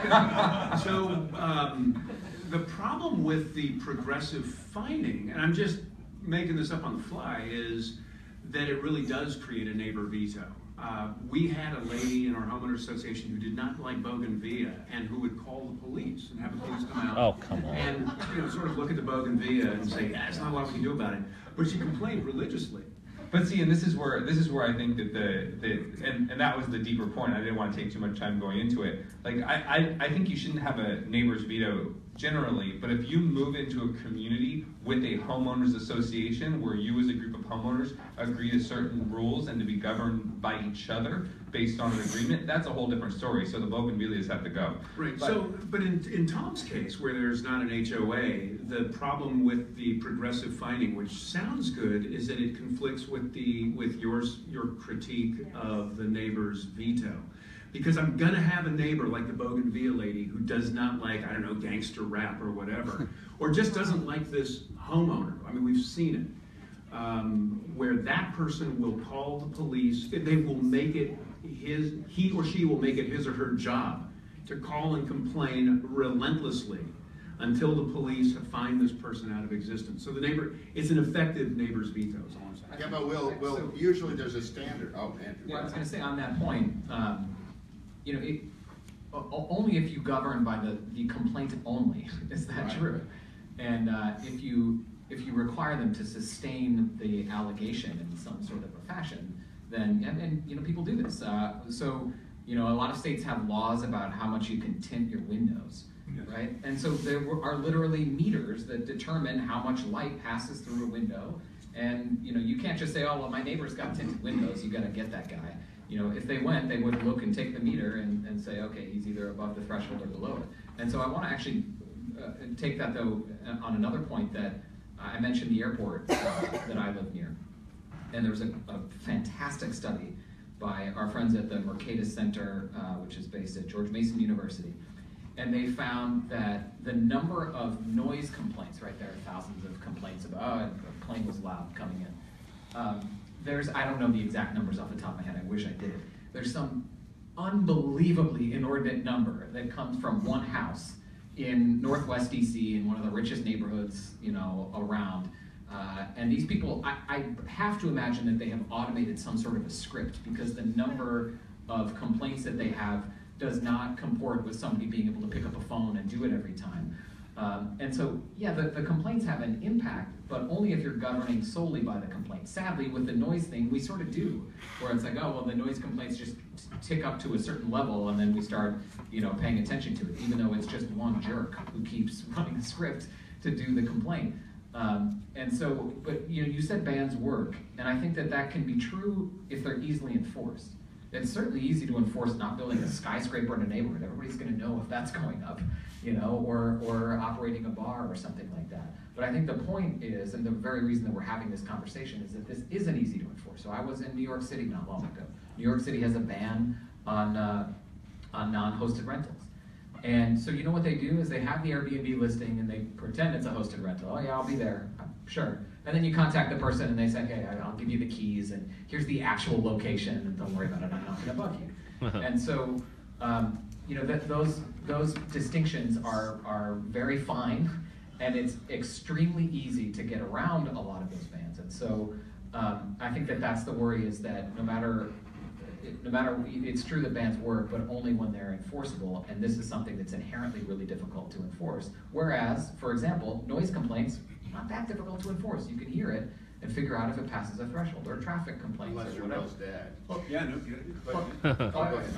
So the problem with the progressive fining, and I'm just making this up on the fly, is that it really does create a neighbor veto. We had a lady in our homeowners association who did not like bougainvillea and who would call the police and have the police come out. Oh, come on. And sort of look at the bougainvillea and say, there's not a lot we can do about it. But she complained religiously. But see, and this is where I think that and that was the deeper point. I didn't want to take too much time going into it. Like I think you shouldn't have a neighbor's veto generally, but if you move into a community with a homeowners association where you as a group of homeowners agree to certain rules and to be governed by each other based on an agreement, that's a whole different story. So the bougainvilleas have to go. Right. But in Tom's case, where there's not an HOA, the problem with the progressive finding, which sounds good, is that it conflicts with your critique of the neighbor's veto. Because I'm gonna have a neighbor like the bougainvillea lady who does not like, I don't know, gangster rap or whatever, or just doesn't like this homeowner. I mean, we've seen it. Where that person will call the police, they will make it he or she will make it his or her job to call and complain relentlessly until the police find this person out of existence. So the neighbor, it's an effective neighbor's veto, is all I'm saying. Yeah, but usually there's a standard. Oh, Andrew. Yeah, I was going to say on that point, only if you govern by the complaint only is that Right. true. And if you require them to sustain the allegation in some sort of a fashion, then and people do this. So a lot of states have laws about how much you can tint your windows, right? And so there are literally meters that determine how much light passes through a window. And you can't just say, oh well, my neighbor's got tinted windows. You got to get that guy. If they went, they would look and take the meter and say, okay, he's either above the threshold or below it. And so I want to actually take that though on another point that I mentioned the airport that I live near. And there was a fantastic study by our friends at the Mercatus Center, which is based at George Mason University. And they found that the number of noise complaints, right, there are thousands of complaints about, oh, a plane was loud coming in. I don't know the exact numbers off the top of my head, I wish I did. There's some unbelievably inordinate number that comes from one house in Northwest DC, in one of the richest neighborhoods, around. And these people, I have to imagine that they have automated some sort of a script because the number of complaints that they have does not comport with somebody being able to pick up a phone and do it every time. And so, yeah, the complaints have an impact, but only if you're governing solely by the complaint. Sadly, with the noise thing, we sort of do, where it's like, oh, well, the noise complaints just tick up to a certain level, and then we start, paying attention to it, even though it's just one jerk who keeps running the script to do the complaint. And so, but you said bans work, and I think that can be true if they're easily enforced. It's certainly easy to enforce not building a skyscraper in a neighborhood. Everybody's going to know if that's going up, or operating a bar or something like that. But I think the point is, and the very reason that we're having this conversation is that this isn't easy to enforce. So I was in New York City not long ago. New York City has a ban on non-hosted rentals. And so you know what they do is they have the Airbnb listing and they pretend it's a hosted rental. Oh yeah, I'll be there, sure. And then you contact the person and they say, hey, I'll give you the keys and here's the actual location and don't worry about it, I'm not gonna bug you. And so, you know, those distinctions are very fine, and it's extremely easy to get around a lot of those bans. And so I think that's the worry, is that no matter, it's true that bans work, but only when they're enforceable, and this is something that's inherently really difficult to enforce. Whereas, for example, noise complaints, not that difficult to enforce. You can hear it and figure out if it passes a threshold, or traffic complaints, Unless or you're whatever. Bill's dad. Oh, yeah, no, good. But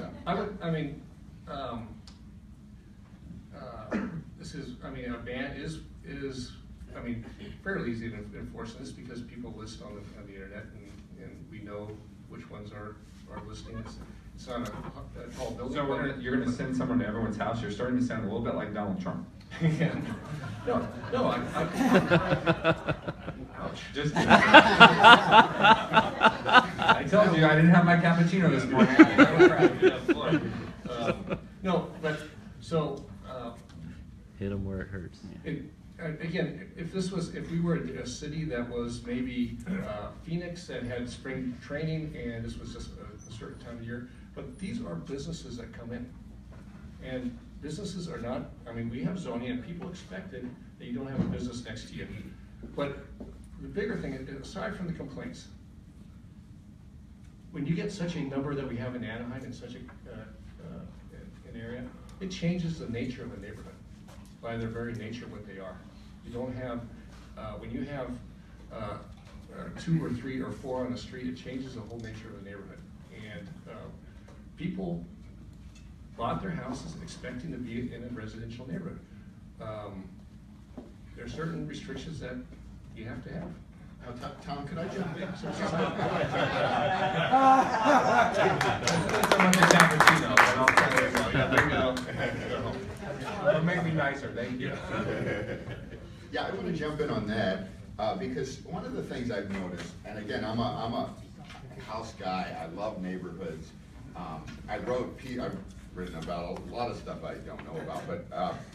this is, a ban is, fairly easy to enforce this because people list on the internet, and we know which ones are listing. It's not a tall building. So you're gonna send someone to everyone's house? You're starting to sound a little bit like Donald Trump. Yeah. No, Ouch. Just kidding. I told you I didn't have my cappuccino this morning. no, but so. Hit them where it hurts. Again, if we were a city that was maybe Phoenix that had spring training and this was just a certain time of year, but these are businesses that come in. And businesses are not, we have zoning and people expected that you don't have a business next to you. But the bigger thing, aside from the complaints, when you get such a number that we have in Anaheim in such an area, it changes the nature of a neighborhood by their very nature what they are. You don't have, when you have 2 or 3 or 4 on the street, it changes the whole nature of the neighborhood. And people bought their houses expecting to be in a residential neighborhood. There are certain restrictions that you have to have. Tom, could I jump in? Someone gets cappuccino, and I'll tell you, yeah, there you go. Or make me nicer, thank you. Yeah, I want to jump in on that because one of the things I've noticed, and again, I'm a house guy. I love neighborhoods. I've written about a lot of stuff I don't know about, but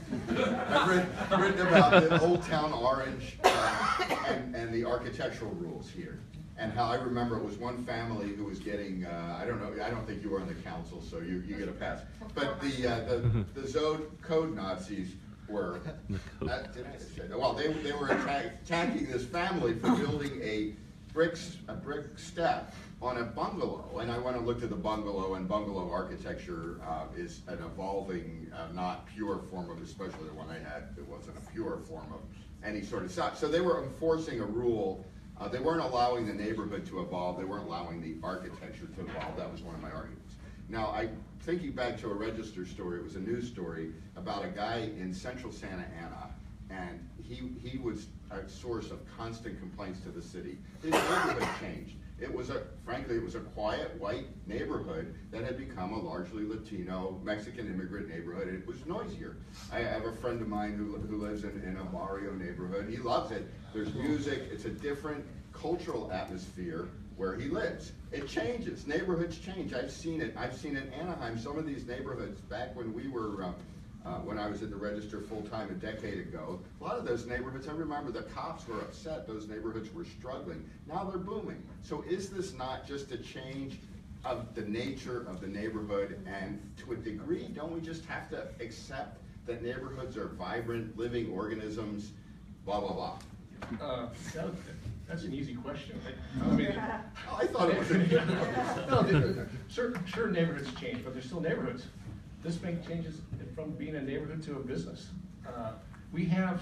I've written about the Old Town Orange and the architectural rules here, and how I remember it was one family who was getting, I don't know, I don't think you were on the council, so you get a pass, but the code Nazis were, they were attacking this family for building a brick step on a bungalow, and I went and looked at the bungalow, and bungalow architecture is an evolving, not pure form of, especially the one I had, it wasn't a pure form of any sort of stuff. So they were enforcing a rule. They weren't allowing the neighborhood to evolve. They weren't allowing the architecture to evolve. That was one of my arguments. Now, thinking back to a Register story, it was a news story about a guy in central Santa Ana, and he was a source of constant complaints to the city. His neighborhood changed. Frankly, it was a quiet white neighborhood that had become a largely Latino, Mexican immigrant neighborhood. It was noisier. I have a friend of mine who lives in a barrio neighborhood. He loves it. There's music. It's a different cultural atmosphere where he lives. It changes. Neighborhoods change. I've seen it. I've seen it in Anaheim. Some of these neighborhoods, back when we were, when I was at the Register full-time a decade ago, a lot of those neighborhoods, I remember the cops were upset. Those neighborhoods were struggling. Now they're booming. So is this not just a change of the nature of the neighborhood? And to a degree, don't we just have to accept that neighborhoods are vibrant, living organisms, blah, blah, blah? That's an easy question. I thought it was an easy question. No, certain neighborhoods change, but they're still neighborhoods. This changes from being a neighborhood to a business. We have,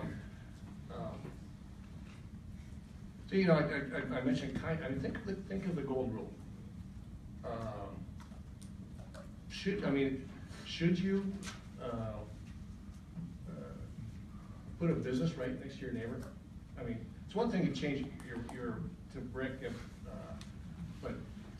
so I mentioned think of the gold rule. Should you put a business right next to your neighbor? It's one thing to change your to brick, but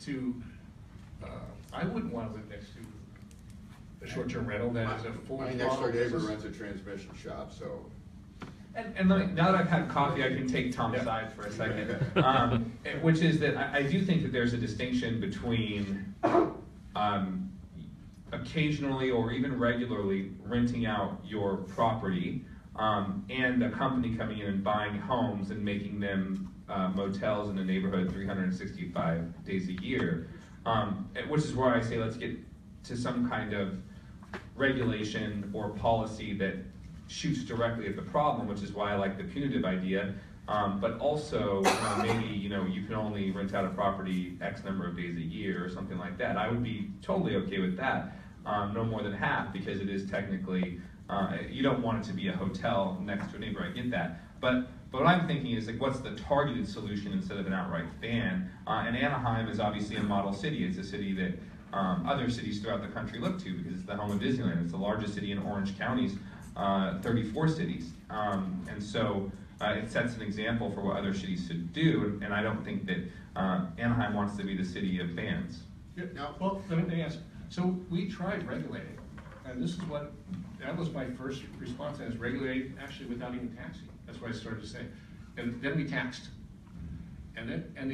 I wouldn't want to live next to a short-term rental that is a full. My next door neighbor runs a transmission shop, so. And now that I've had coffee, I can take Tom's side for a second, which is that I do think that there's a distinction between occasionally or even regularly renting out your property, and a company coming in and buying homes and making them motels in the neighborhood 365 days a year, which is where I say let's get to some kind of regulation or policy that shoots directly at the problem, which is why I like the punitive idea. But also, maybe you can only rent out a property X number of days a year or something like that. I would be totally okay with that, no more than half, because it is technically, you don't want it to be a hotel next to a neighbor, I get that. But what I'm thinking is, like, what's the targeted solution instead of an outright ban? And Anaheim is obviously a model city. It's a city that other cities throughout the country look to because it's the home of Disneyland. It's the largest city in Orange County's 34 cities. And so it sets an example for what other cities should do, and I don't think that Anaheim wants to be the city of bans. Yeah, well, let me ask. So we tried regulating, and that was my first response, is regulate actually without even taxing. That's what I started to say. And then we taxed. And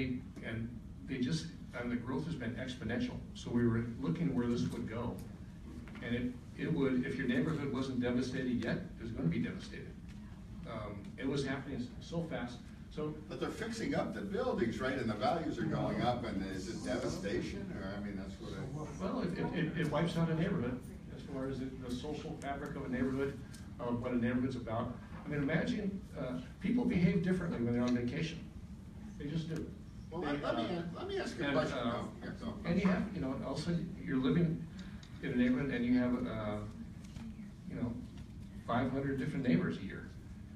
the growth has been exponential. So we were looking where this would go. And it would, if your neighborhood wasn't devastated yet, it was going to be devastated. It was happening so fast. So, But they're fixing up the buildings, right, and the values are going up, and is it devastation, or, I mean, that's what well, it wipes out a neighborhood as far as the social fabric of a neighborhood, what a neighborhood's about. I mean, imagine, people behave differently when they're on vacation. They just do. Well, let me ask you a question. And you have, also you're living in a neighborhood and you have, 500 different neighbors a year.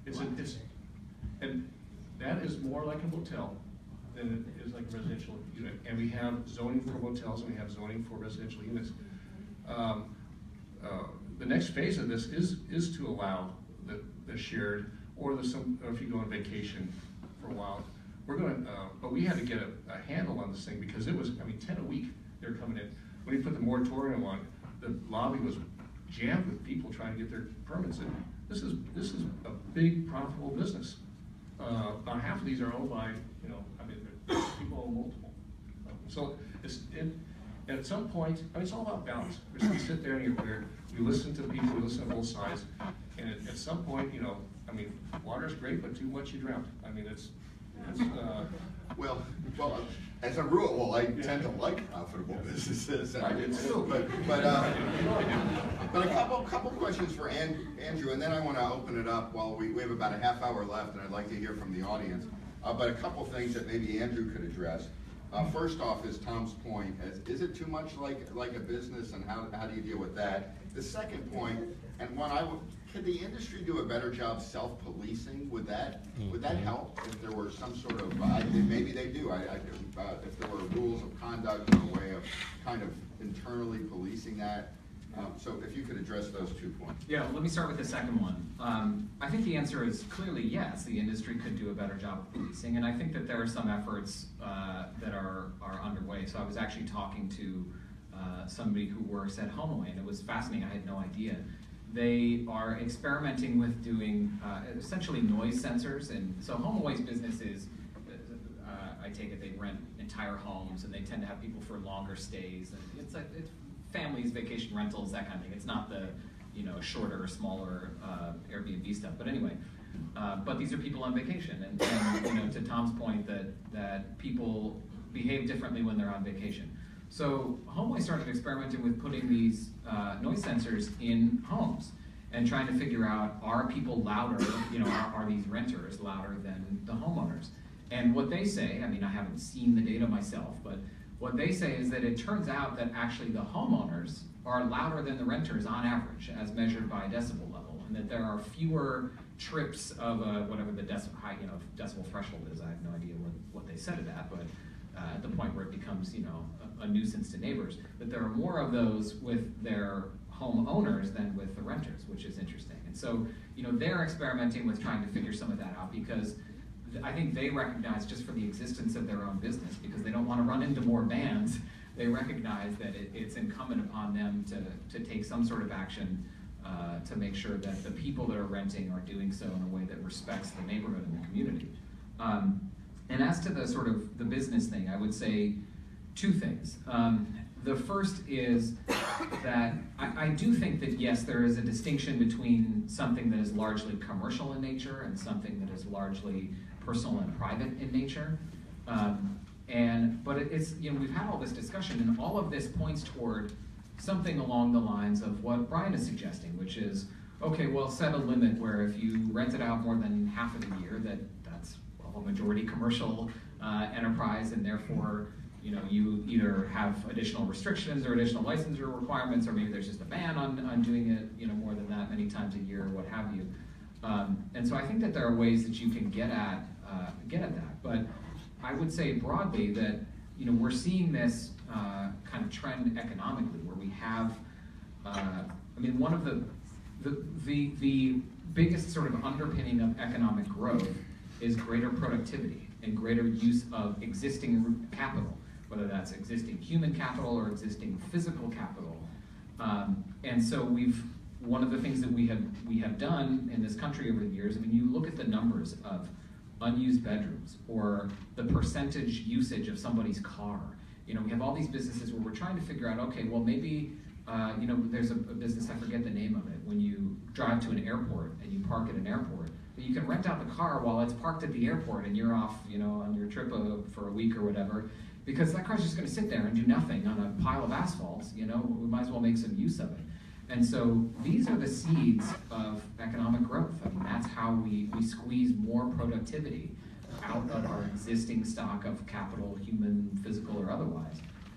And that is more like a motel than it is like a residential unit. And we have zoning for motels and we have zoning for residential units. The next phase of this is to allow the shared, or if you go on vacation for a while. But we had to get a handle on this thing because it was, 10 a week they were coming in. When we put the moratorium on, the lobby was jammed with people trying to get their permits in. This is a big profitable business. About half of these are owned by, people own multiple. So at some point, it's all about balance. We sit there and we listen to people, we listen to both sides, and at some point, water's great, but too much you drown. Well, as a rule, I tend to like profitable businesses. I do too. But a couple questions for Andrew, and then I want to open it up. While we have about a half hour left, and I'd like to hear from the audience. But a couple things that maybe Andrew could address. First off, is Tom's point: is it too much like a business, and how do you deal with that? The second point, and could the industry do a better job self-policing? Would that help if there were some sort of, maybe they do, if there were rules of conduct or a way of kind of internally policing that? So if you could address those 2 points. Yeah, let me start with the second one. I think the answer is clearly yes, the industry could do a better job of policing, and I think that there are some efforts that are underway. So I was actually talking to somebody who works at HomeAway, and it was fascinating, I had no idea. They are experimenting with doing essentially noise sensors, and so HomeAway's business is, I take it they rent entire homes, and they tend to have people for longer stays, and it's families, vacation rentals, that kind of thing. It's not the shorter, smaller Airbnb stuff. But anyway, but these are people on vacation, and to Tom's point that people behave differently when they're on vacation. So HomeAway started experimenting with putting these noise sensors in homes and trying to figure out, are people louder, are these renters louder than the homeowners? And what they say, I haven't seen the data myself, but what they say is that it turns out that actually the homeowners are louder than the renters on average, as measured by decibel level, and that there are fewer trips of whatever the decibel threshold is. I have no idea what they set it at, but at the point where it becomes a nuisance to neighbors, that there are more of those with their homeowners than with the renters, which is interesting. And so they're experimenting with trying to figure some of that out, because I think they recognize, just for the existence of their own business, because they don't want to run into more bans, they recognize that it's incumbent upon them to take some sort of action to make sure that the people that are renting are doing so in a way that respects the neighborhood and the community. And as to the sort of the business thing, I would say 2 things. The first is that I do think that, yes, there is a distinction between something that is largely commercial in nature and something that is largely personal and private in nature. But it's, we've had all this discussion, and all of this points toward something along the lines of what Brian is suggesting, which is, okay, well, set a limit where if you rent it out more than half of the year, that's a majority commercial enterprise, and therefore, you either have additional restrictions or additional licensure requirements, or maybe there's just a ban on doing it, more than that many times a year, or what have you. And so I think that there are ways that you can get at that. But I would say broadly that, we're seeing this kind of trend economically, where we have, one of the biggest sort of underpinning of economic growth is greater productivity and greater use of existing capital, whether that's existing human capital or existing physical capital. And so one of the things that we have done in this country over the years, you look at the numbers of unused bedrooms or the percentage usage of somebody's car. We have all these businesses where we're trying to figure out, okay, well, maybe there's a business, I forget the name of it, when you drive to an airport and you park at an airport, but you can rent out the car while it's parked at the airport and you're off, on your trip for a week or whatever, because that car's just going to sit there and do nothing on a pile of asphalt. We might as well make some use of it. And so these are the seeds of economic growth. That's how we squeeze more productivity out of our existing stock of capital, human, physical, or otherwise.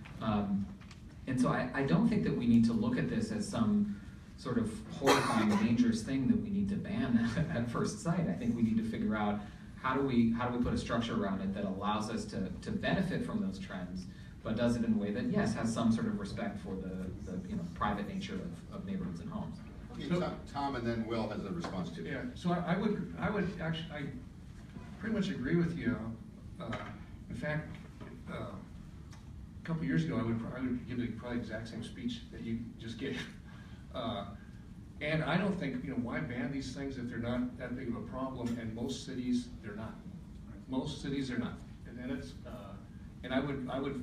And so I don't think that we need to look at this as some sort of horrifying, dangerous thing that we need to ban at first sight. I think we need to figure out how do we put a structure around it that allows us to benefit from those trends, but does it in a way that, yes, has some sort of respect for the private nature of neighborhoods and homes. Okay, So- Tom, and then Will has a response to it. Yeah, so I would actually, I pretty much agree with you. In fact, a couple years ago, I would give the probably exact same speech that you just gave. And I don't think, why ban these things if they're not that big of a problem? And most cities, they're not. Most cities are not. And then it's, and I would,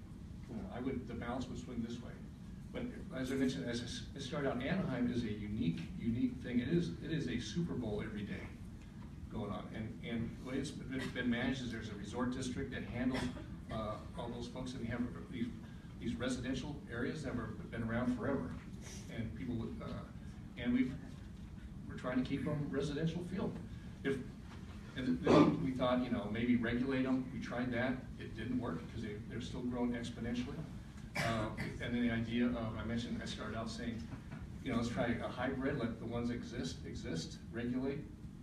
the balance would swing this way. But as I mentioned, as I started out, Anaheim is a unique thing. It is a Super Bowl every day going on. And the way it's been managed is there's a resort district that handles all those folks, and we have these residential areas that have been around forever. And people, and we're trying to keep them residential feel. And then we thought, maybe regulate them. We tried that. It didn't work because they're still growing exponentially. And then the idea of, I started out saying, let's try a hybrid, let the ones exist, regulate,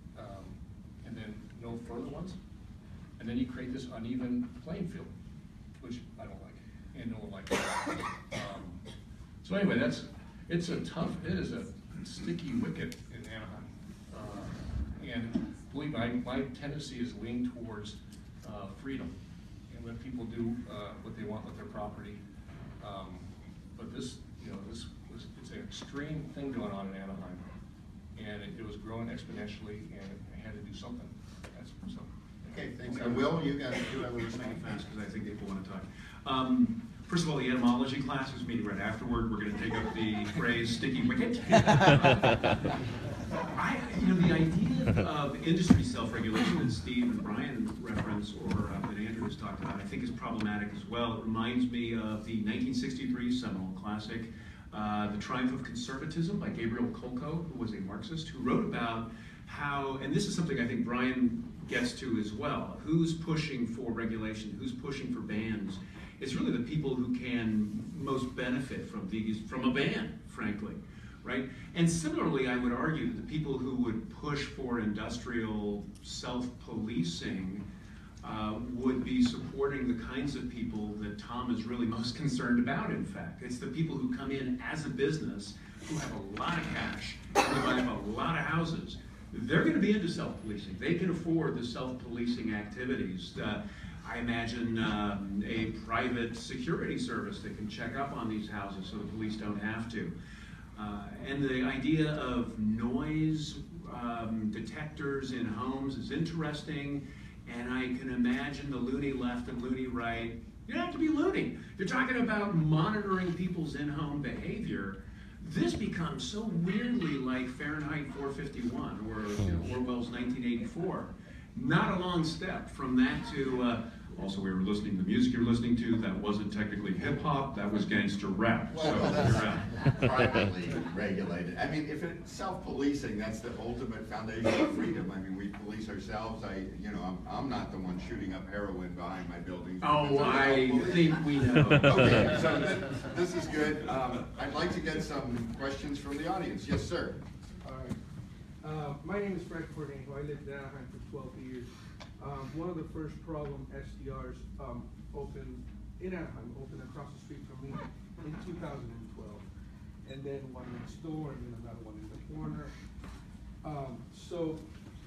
and then no further ones. And then you create this uneven playing field, which I don't like, and no one likes. So anyway, it is a sticky wicket in Anaheim. And believe me, my tendency is lean towards freedom and let people do what they want with their property. But it's an extreme thing going on in Anaheim, and it was growing exponentially, and I had to do something. Okay, thanks. Will, you have a response? Fast, because I think people want to talk. First of all, the etymology class is meeting right afterward. We're going to take up the phrase "sticky wicket." The idea of industry self-regulation that Steve and Brian reference, or that Andrew has talked about, I think is problematic as well. It reminds me of the 1963 seminal classic, "The Triumph of Conservatism" by Gabriel Kolko, who was a Marxist, who wrote about how, and this is something I think Brian gets to as well, who's pushing for regulation, who's pushing for bans. It's really the people who can most benefit from a ban, frankly, right? And similarly, I would argue that the people who would push for industrial self-policing would be supporting the kinds of people that Tom is really most concerned about, in fact. It's the people who come in as a business, who have a lot of cash, who have a lot of houses. They're going to be into self-policing. They can afford the self-policing activities. I imagine a private security service that can check up on these houses so the police don't have to. And the idea of noise detectors in homes is interesting, and I can imagine the loony left and loony right You don't have to be looting. You're talking about monitoring people's in-home behavior. This becomes so weirdly like Fahrenheit 451 or Orwell's 1984. Not a long step from that to, also we were listening to the music you were listening to, that wasn't technically hip hop, that was gangster rap. Well, So that's privately regulated. I mean, if it's self-policing, that's the ultimate foundation of freedom. I mean, we police ourselves. I'm not the one shooting up heroin behind my buildings. oh, I think we know. Okay, so this is good. I'd like to get some questions from the audience. Yes, sir. All right. My name is Frank Cornejo. I lived in Anaheim for 12 years. One of the first problem SDRs opened in Anaheim, opened across the street from me in 2012. And then one next door, and then another one in the corner. So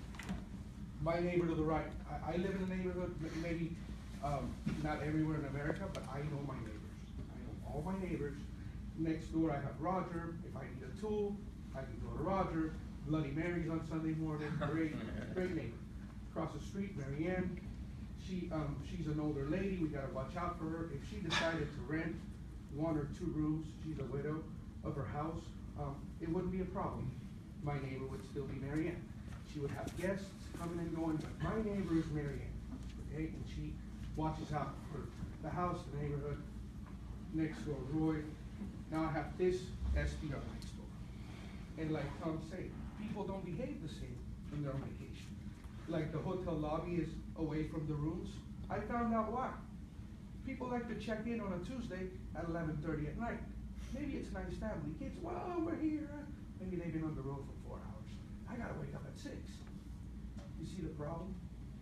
my neighbor to the right, I live in a neighborhood, maybe not everywhere in America, but I know my neighbors. I know all my neighbors. Next door I have Roger. If I need a tool, I can go to Roger. Bloody Mary's on Sunday morning. Great neighbor. Across the street, Marianne. She's an older lady. We gotta watch out for her. If she decided to rent 1 or 2 rooms, she's a widow, of her house, it wouldn't be a problem. My neighbor would still be Marianne. She would have guests coming and going, but my neighbor is Marianne, okay? And she watches out for the house, the neighborhood. Next door, Roy. Now I have this SDR next door. And like Tom said, people don't behave the same when they're on vacation. Like the hotel lobby is away from the rooms. I found out why. People like to check in on a Tuesday at 11:30 at night. Maybe it's nice family, kids, well, we're here. Maybe they've been on the road for 4 hours. I gotta wake up at 6. You see the problem?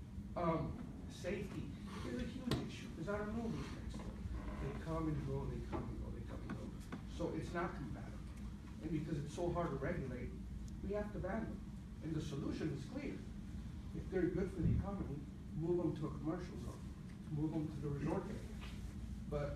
Safety is a huge issue, because I don't know these next door. They come and go, they come and go, they come and go. So it's not compatible. And because it's so hard to regulate, we have to ban them. And the solution is clear. If they're good for the economy, move them to a commercial zone, move them to the resort area. But,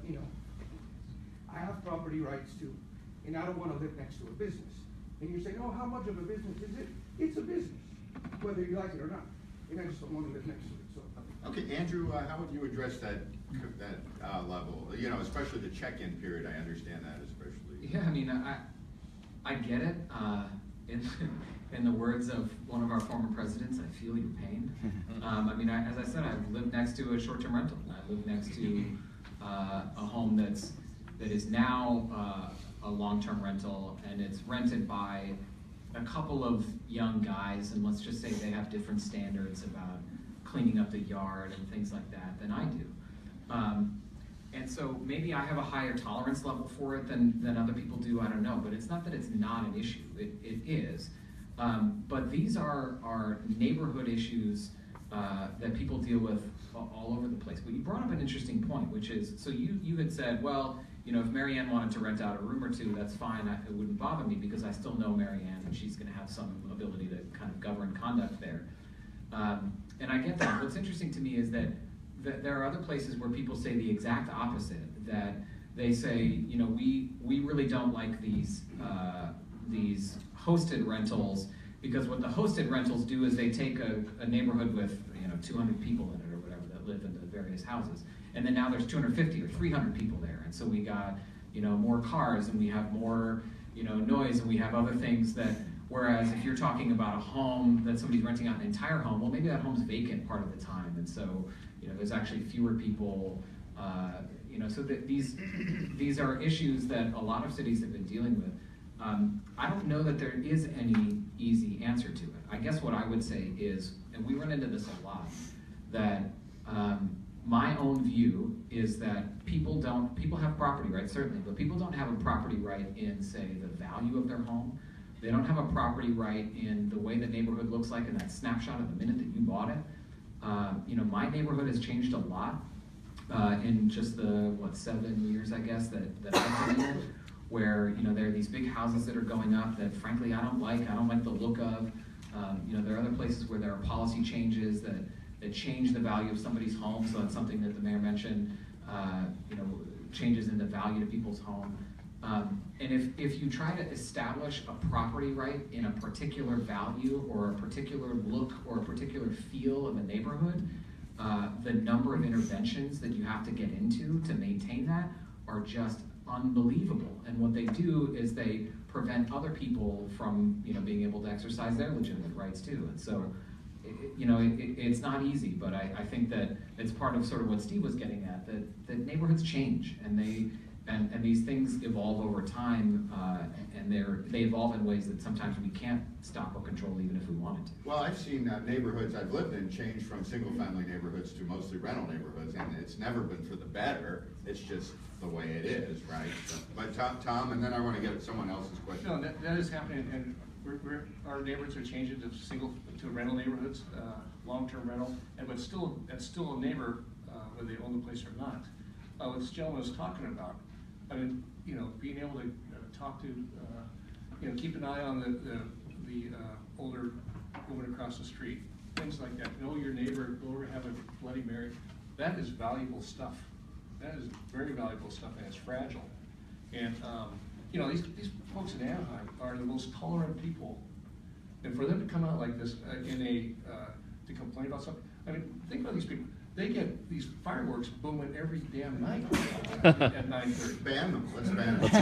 I have property rights too, and I don't want to live next to a business. And you're saying, oh, how much of a business is it? It's a business, whether you like it or not. And I just don't want to live next to it, so. Okay, Andrew, how would you address that level? Especially the check-in period. I understand that especially. Yeah, I mean, I get it. In the words of one of our former presidents, I feel your pain. I mean, as I said, I've lived next to a short-term rental. I live next to a home that is now a long-term rental, and it's rented by a couple of young guys, and let's just say they have different standards about cleaning up the yard and things like that than I do. And so maybe I have a higher tolerance level for it than other people do, I don't know, but it's not that it's not an issue, it is. But these are neighborhood issues that people deal with all over the place. But you brought up an interesting point, which is, so you had said, well, if Marianne wanted to rent out a room or 2, that's fine, it wouldn't bother me because I still know Marianne and she's gonna have some ability to kind of govern conduct there. And I get that. What's interesting to me is that there are other places where people say the exact opposite, that they say, we really don't like these hosted rentals, because what the hosted rentals do is they take a neighborhood with 200 people in it or whatever that live in the various houses, and then now there's 250 or 300 people there, and so we got more cars, and we have more noise, and we have other things that, whereas if you're talking about a home that somebody's renting out an entire home, well, maybe that home's vacant part of the time, and so there's actually fewer people. So that these are issues that a lot of cities have been dealing with. I don't know that there is any easy answer to it. I guess what I would say is, and we run into this a lot, that my own view is that people have property rights, certainly, but people don't have a property right in, say, the value of their home. They don't have a property right in the way the neighborhood looks like in that snapshot of the minute that you bought it. My neighborhood has changed a lot in just the, 7 years, I guess, that I've been in it, where, there are these big houses that are going up that, frankly, I don't like the look of. There are other places where there are policy changes that change the value of somebody's home, so that's something that the mayor mentioned, changes in the value to people's home. And if you try to establish a property right in a particular value or a particular look or a particular feel of a neighborhood, the number of interventions that you have to get into to maintain that are just unbelievable. And what they do is they prevent other people from, being able to exercise their legitimate rights too. And so, it's not easy, but I think that it's part of sort of what Steve was getting at, that neighborhoods change, and these things evolve over time, and they evolve in ways that sometimes we can't stop or control even if we wanted to. Well, I've seen neighborhoods I've lived in change from single-family neighborhoods to mostly rental neighborhoods, and it's never been for the better. It's just the way it is, right? But Tom, and then I want to get someone else's question. No, that is happening, and our neighborhoods are changing to rental neighborhoods, long-term rental, and it's still a neighbor, whether they own the place or not. What this gentleman was talking about, I mean, being able to talk to, keep an eye on the older woman across the street, things like that. Know your neighbor, go over, have a Bloody Mary. That is valuable stuff. That is very valuable stuff, and it's fragile. And these folks in Anaheim are the most tolerant people, and for them to come out like this to complain about something. I mean, think about these people. They get these fireworks booming every damn night at 9:30. Ban them. Let's ban them.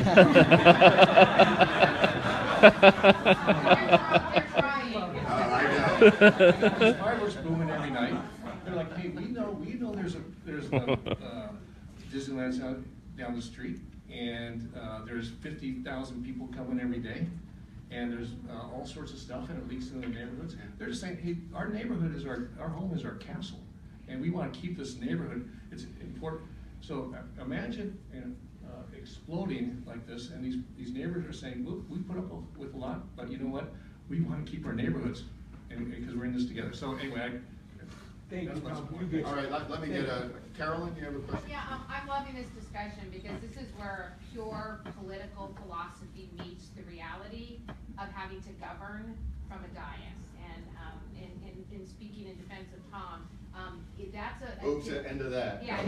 They're trying. I know. There's fireworks booming every night. They're like, hey, we know there's Disneyland's down the street, and there's 50,000 people coming every day, and there's all sorts of stuff, and it leaks into the neighborhoods. They're just saying, hey, our neighborhood is our home is our castle, and we want to keep this neighborhood. It's important. So imagine exploding like this, and these neighbors are saying, look, we put up with a lot, but you know what? We want to keep our neighborhoods, because we're in this together. So anyway, Thank you, Tom. All right, let me get Carolyn, you have a question? Yeah, I'm loving this discussion because this is where pure political philosophy meets the reality of having to govern from a dais. And in speaking in defense of Tom, that's a Oops, end of that. Yeah,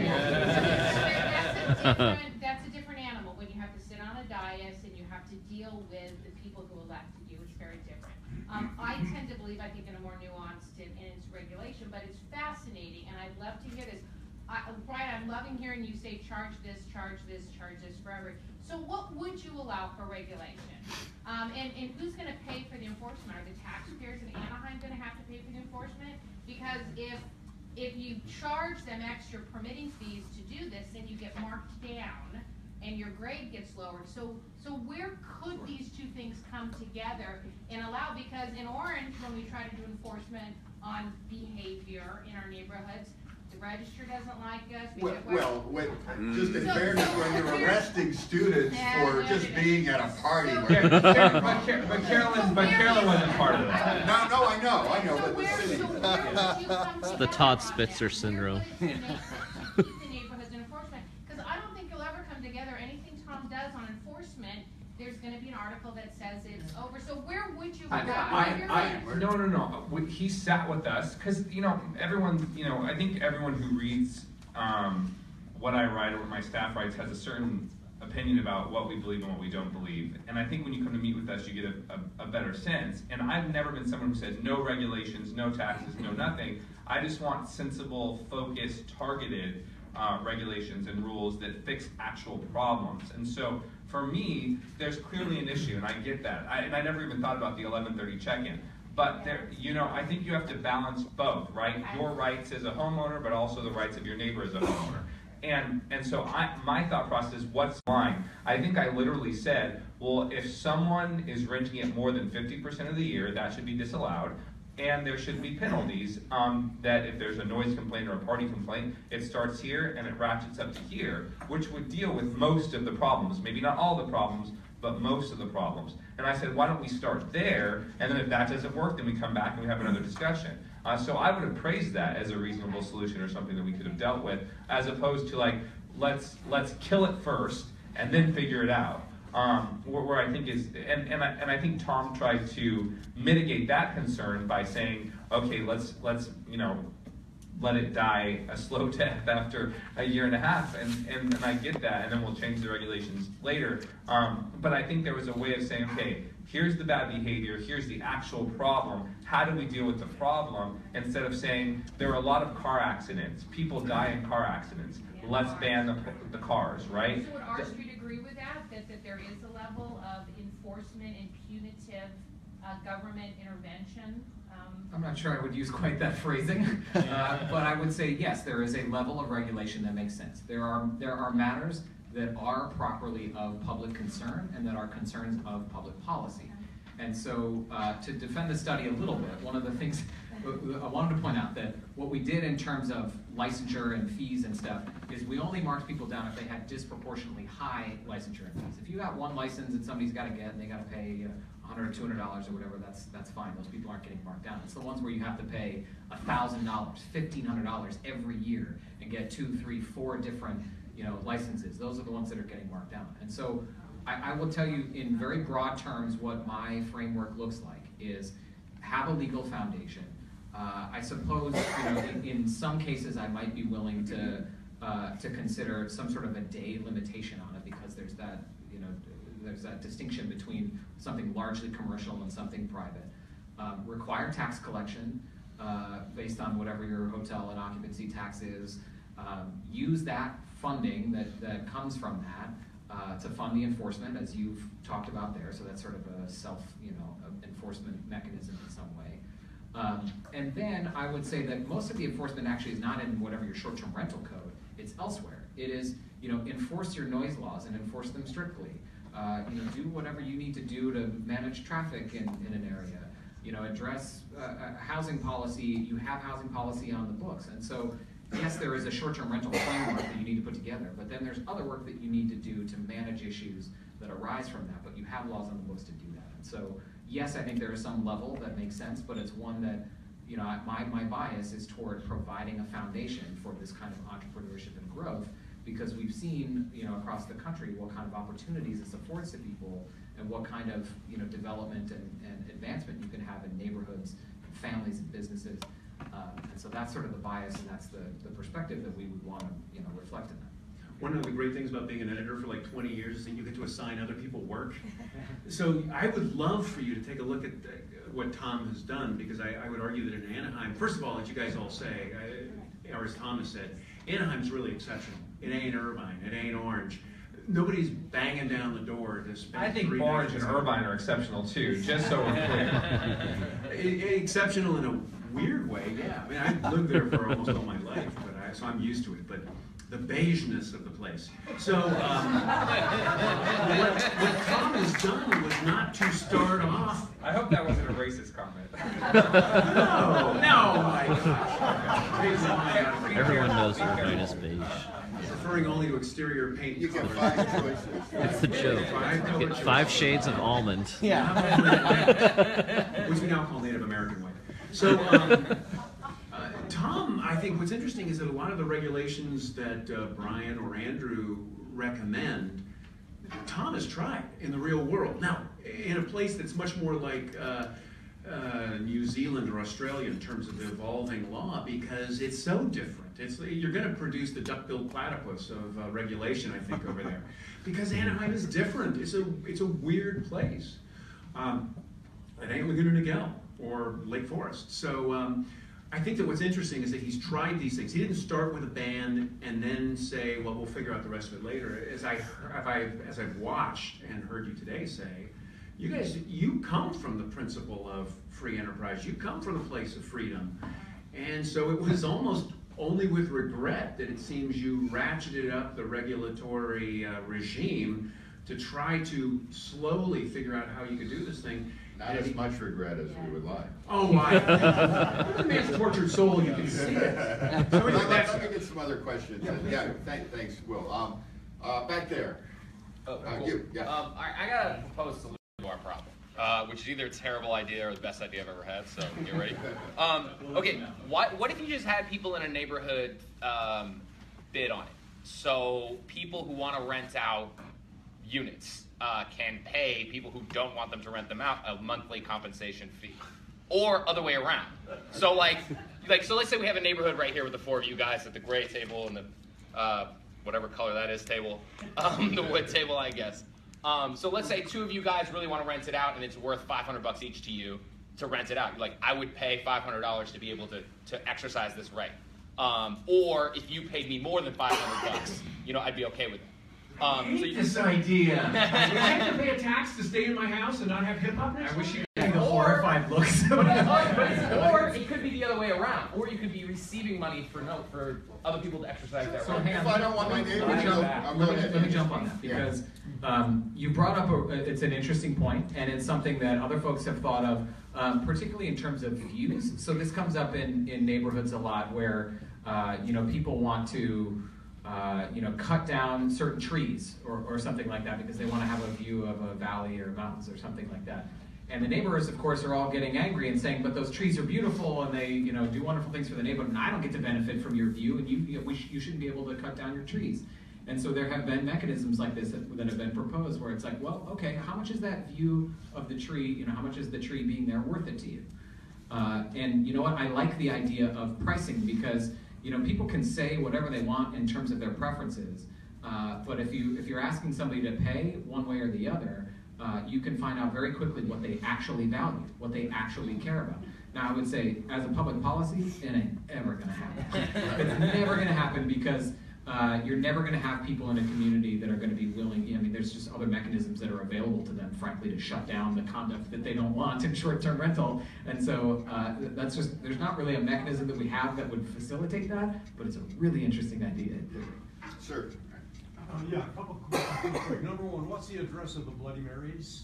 that's a different animal when you have to sit on a dais and you have to deal with the people who elected you. It's very different. I tend to believe, I think, in a more nuanced in its regulation, but it's fascinating, and I'd love to hear this. Brian, I'm loving hearing you say charge this forever. So what would you allow for regulation? And who's going to pay for the enforcement? Are the taxpayers in Anaheim going to have to pay for the enforcement? Because if you charge them extra permitting fees to do this, then you get marked down and your grade gets lowered. So where could these two things come together and allow, because in Orange, when we try to do enforcement on behavior in our neighborhoods, the register doesn't like us. Just in fairness, when you're arresting students for just being at a party. But Carolyn wasn't part of that. No, I know, but the city. It's the Todd Spitzer syndrome. There's going to be an article that says it's over. So where would you No. He sat with us because everyone. I think everyone who reads what I write or what my staff writes has a certain opinion about what we believe and what we don't believe. And I think when you come to meet with us, you get a better sense. And I've never been someone who says no regulations, no taxes, no nothing. I just want sensible, focused, targeted regulations and rules that fix actual problems. And so for me, there's clearly an issue, and I get that. And I never even thought about the 11:30 check-in. But I think you have to balance both, right? Your rights as a homeowner, but also the rights of your neighbor as a homeowner. And so my thought process is, what's the line? I think I literally said, well, if someone is renting it more than 50% of the year, that should be disallowed. And there should be penalties that if there's a noise complaint or a party complaint, it starts here and it ratchets up to here, which would deal with most of the problems. Maybe not all the problems, but most of the problems. And I said, why don't we start there? And then if that doesn't work, then we come back and we have another discussion. So I would have praised that as a reasonable solution or something that we could have dealt with, as opposed to like, let's kill it first and then figure it out. Where I think is, and I think Tom tried to mitigate that concern by saying, okay, let's let it die a slow death after a year and a half, and I get that, and then we'll change the regulations later. But I think there was a way of saying, okay, here's the bad behavior, here's the actual problem, how do we deal with the problem, instead of saying, there are a lot of car accidents, people die in car accidents, let's ban the cars, right? So would R Street agree with that there is a level of enforcement and punitive government intervention? I'm not sure I would use quite that phrasing, but I would say yes, there is a level of regulation that makes sense. There are matters that are properly of public concern and that are concerns of public policy. And so to defend the study a little bit, one of the things I wanted to point out that what we did in terms of licensure and fees and stuff is we only marked people down if they had disproportionately high licensure and fees. If you got one license that somebody's got to get and they got to pay $100 or $200 or whatever, that's fine. Those people aren't getting marked down. It's the ones where you have to pay $1,000, $1,500 every year and get 2, 3, 4 different licenses. Those are the ones that are getting marked down. And so I will tell you in very broad terms what my framework looks like is have a legal foundation. I suppose in some cases I might be willing to consider some sort of a day limitation on it because there's that distinction between something largely commercial and something private. Require tax collection based on whatever your hotel and occupancy tax is. Use that funding that comes from that to fund the enforcement, as you've talked about there. So that's sort of a enforcement mechanism in some way. And then I would say that most of the enforcement actually is not in whatever your short-term rental code. It's elsewhere. It is, enforce your noise laws and enforce them strictly. Do whatever you need to do to manage traffic in an area. Address housing policy. You have housing policy on the books, and so yes, there is a short-term rental framework that you need to put together, but then there's other work that you need to do to manage issues that arise from that, but you have laws on the books to do that. And so, yes, I think there is some level that makes sense, but it's one that, my bias is toward providing a foundation for this kind of entrepreneurship and growth, because we've seen, across the country what kind of opportunities this affords to people and what kind of, development and advancement you can have in neighborhoods, and families and businesses. And so that's sort of the bias, and that's the perspective that we would want to, reflect in that. One of the great things about being an editor for like 20 years is that you get to assign other people work. So I would love for you to take a look at what Tom has done, because I would argue that in Anaheim, first of all, as you guys all say, or as Tom has said, Anaheim's really exceptional. It ain't Irvine, it ain't Orange. Nobody's banging down the door to spend I think 3 Orange days. and Irvine are exceptional too, just so we're clear. Exceptional in a weird way, yeah. I mean, I've lived there for almost all my life, so I'm used to it. But the beigeness of the place. So what Tom has done was not to start off. I hope that wasn't a racist comment. No, my gosh. Everyone knows Irvine is beige. Referring only to exterior paint. You get colors. 5 choices. It's the joke. Get 5 shades of almond. Which we now call Native American white. So, Tom, I think what's interesting is that a lot of the regulations that Brian or Andrew recommend, Tom has tried in the real world. Now, in a place that's much more like New Zealand or Australia in terms of evolving law, because it's so different. You're going to produce the duck-billed platypus of regulation, I think, over there, because Anaheim is different. It's a weird place. It ain't Laguna Niguel or Lake Forest. So I think that what's interesting is that he's tried these things. He didn't start with a ban and then say, well, we'll figure out the rest of it later. As I've watched and heard you today say, you come from the principle of free enterprise. You come from the place of freedom. And so it was almost only with regret that it seems you ratcheted up the regulatory regime to try to slowly figure out how you could do this thing. Not as much regret as we would like. Oh, the man's tortured soul, you can see it. So Let me get some other questions. Yeah, thanks, Will. Back there. You, yeah. I got a proposed solution to our problem, which is either a terrible idea or the best idea I've ever had, so get ready. Okay, what if you just had people in a neighborhood bid on it? So people who want to rent out units can pay people who don't want them to rent them out a monthly compensation fee, or other way around. So so let's say we have a neighborhood right here with the 4 of you guys at the gray table and the whatever color that is table, the wood table, I guess. So let's say two of you guys really want to rent it out and it's worth $500 each to you to rent it out. You're like, I would pay $500 to be able to exercise this right. Or if you paid me more than $500, I'd be okay with it. I hate this idea. I have to pay a tax to stay in my house and not have hip hop next I wish to you me? could see the horrified looks. Or it could be the other way around. Or you could be receiving money for other people to exercise that right. If I don't want my neighbor to go, I'm going Let me jump on that, because you brought up, it's an interesting point, and it's something that other folks have thought of, particularly in terms of views. So this comes up in neighborhoods a lot where, people want to, cut down certain trees or something like that because they want to have a view of a valley or mountains or something like that. And the neighbors, of course, are all getting angry and saying, but those trees are beautiful and they, do wonderful things for the neighborhood, and I don't get to benefit from your view, and you shouldn't be able to cut down your trees. And so there have been mechanisms like this that have been proposed where it's like, well, okay, how much is that view of the tree, how much is the tree being there worth it to you? And you know what, I like the idea of pricing because, people can say whatever they want in terms of their preferences, but if you're asking somebody to pay one way or the other, you can find out very quickly what they actually value, what they actually care about. Now, I would say, as a public policy, it ain't ever going to happen. It's never going to happen because you're never going to have people in a community that are going to be willing. There's just other mechanisms that are available to them, frankly, to shut down the conduct that they don't want in short-term rental. And so there's not really a mechanism that we have that would facilitate that, but it's a really interesting idea. Sir. Yeah, a couple of questions. Number one, what's the address of the Bloody Marys?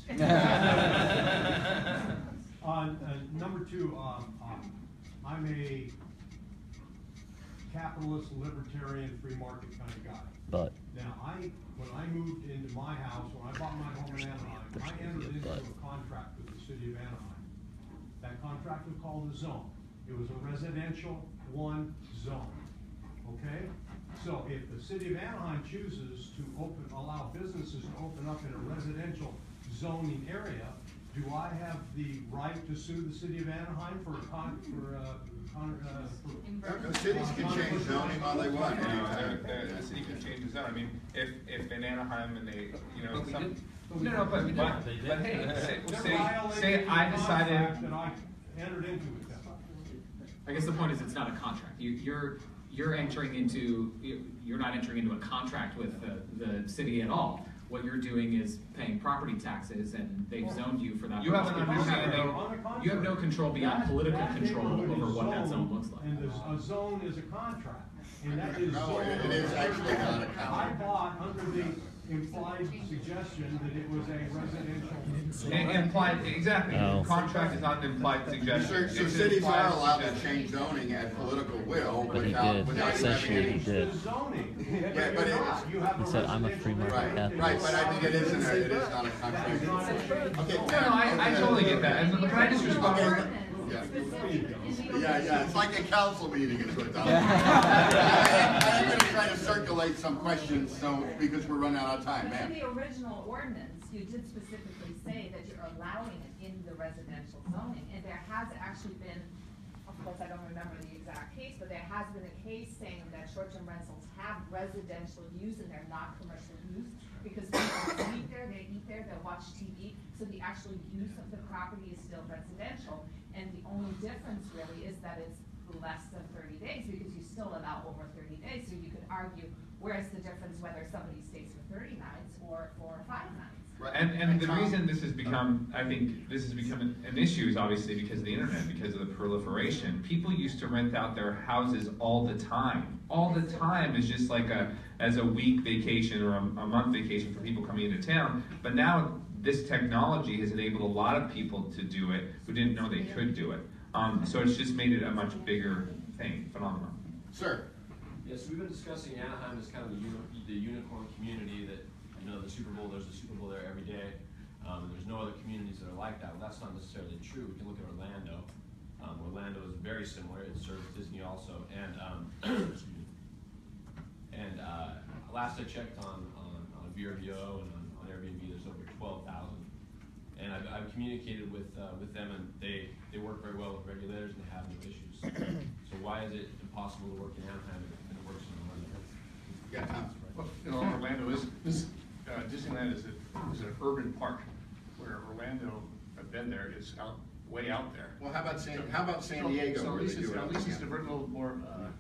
Number two, I'm a capitalist, libertarian, free market kind of guy. But now, when I moved into my house, when I bought my home in Anaheim, I entered into a contract with the city of Anaheim. That contract was called a zone. It was a residential one zone. Okay? So if the city of Anaheim chooses to allow businesses to open up in a residential zoning area, do I have the right to sue the city of Anaheim for The cities can change zoning all they want. The city can change the zone. If in Anaheim and they, but hey, say I decided that I entered into it. I guess the point is it's not a contract. You're not entering into a contract with the city at all. What you're doing is paying property taxes, and they've zoned you for that. You have an understanding. You have no control beyond political control over what that zone looks like. And a zone is a contract. And that is it is actually not a contract. I bought under the implied suggestion that it was a residential. Implied, exactly. No. Contract is not an implied suggestion. So cities are allowed to change zoning at political will But he without did. having Essentially, he any. did. Yeah, but He said, "I'm a free market Right, capitalist." but I think it is not a contract. Okay. No, I totally get that. And can I just respond? Yeah, it's like a council meeting is what I'm going to try to circulate some questions, because we're running out of time, But in ma'am. the original ordinance, you did specifically say that you're allowing it in the residential zoning, and there has actually been, of course, I don't remember the exact case, but there has been a case saying that short-term rentals have residential use and they're not commercial use, because people sleep there, they eat there, they watch TV, so the actual use of the property is still residential. And the only difference really is that it's less than 30 days, because you still allow over 30 days. So you could argue, where's the difference whether somebody stays for 30 nights or for 5 nights? Right. And the reason this has become, I think this has become an issue is obviously because of the internet, because of the proliferation. People used to rent out their houses all the time. All the time is just like as a week vacation or a month vacation for people coming into town. But now this technology has enabled a lot of people to do it who didn't know they could do it. So it's just made it a much bigger phenomenon. Sir. Yes, we've been discussing Anaheim as kind of the unicorn community that, the Super Bowl, there's a Super Bowl there every day. There's no other communities that are like that. Well, that's not necessarily true. We can look at Orlando. Orlando is very similar. It serves Disney also. And excuse me. And last I checked on VRBO and on Airbnb, there's over 12,000. And I've communicated with them, and they work very well with regulators and they have no issues. So why is it impossible to work in Anaheim and it works in Orlando? Yeah, Tom. Well, Orlando is Disneyland is an urban park, where Orlando, I've been there, is way out there. Well, how about San Diego? So where at least they do it at on least the it's a little more,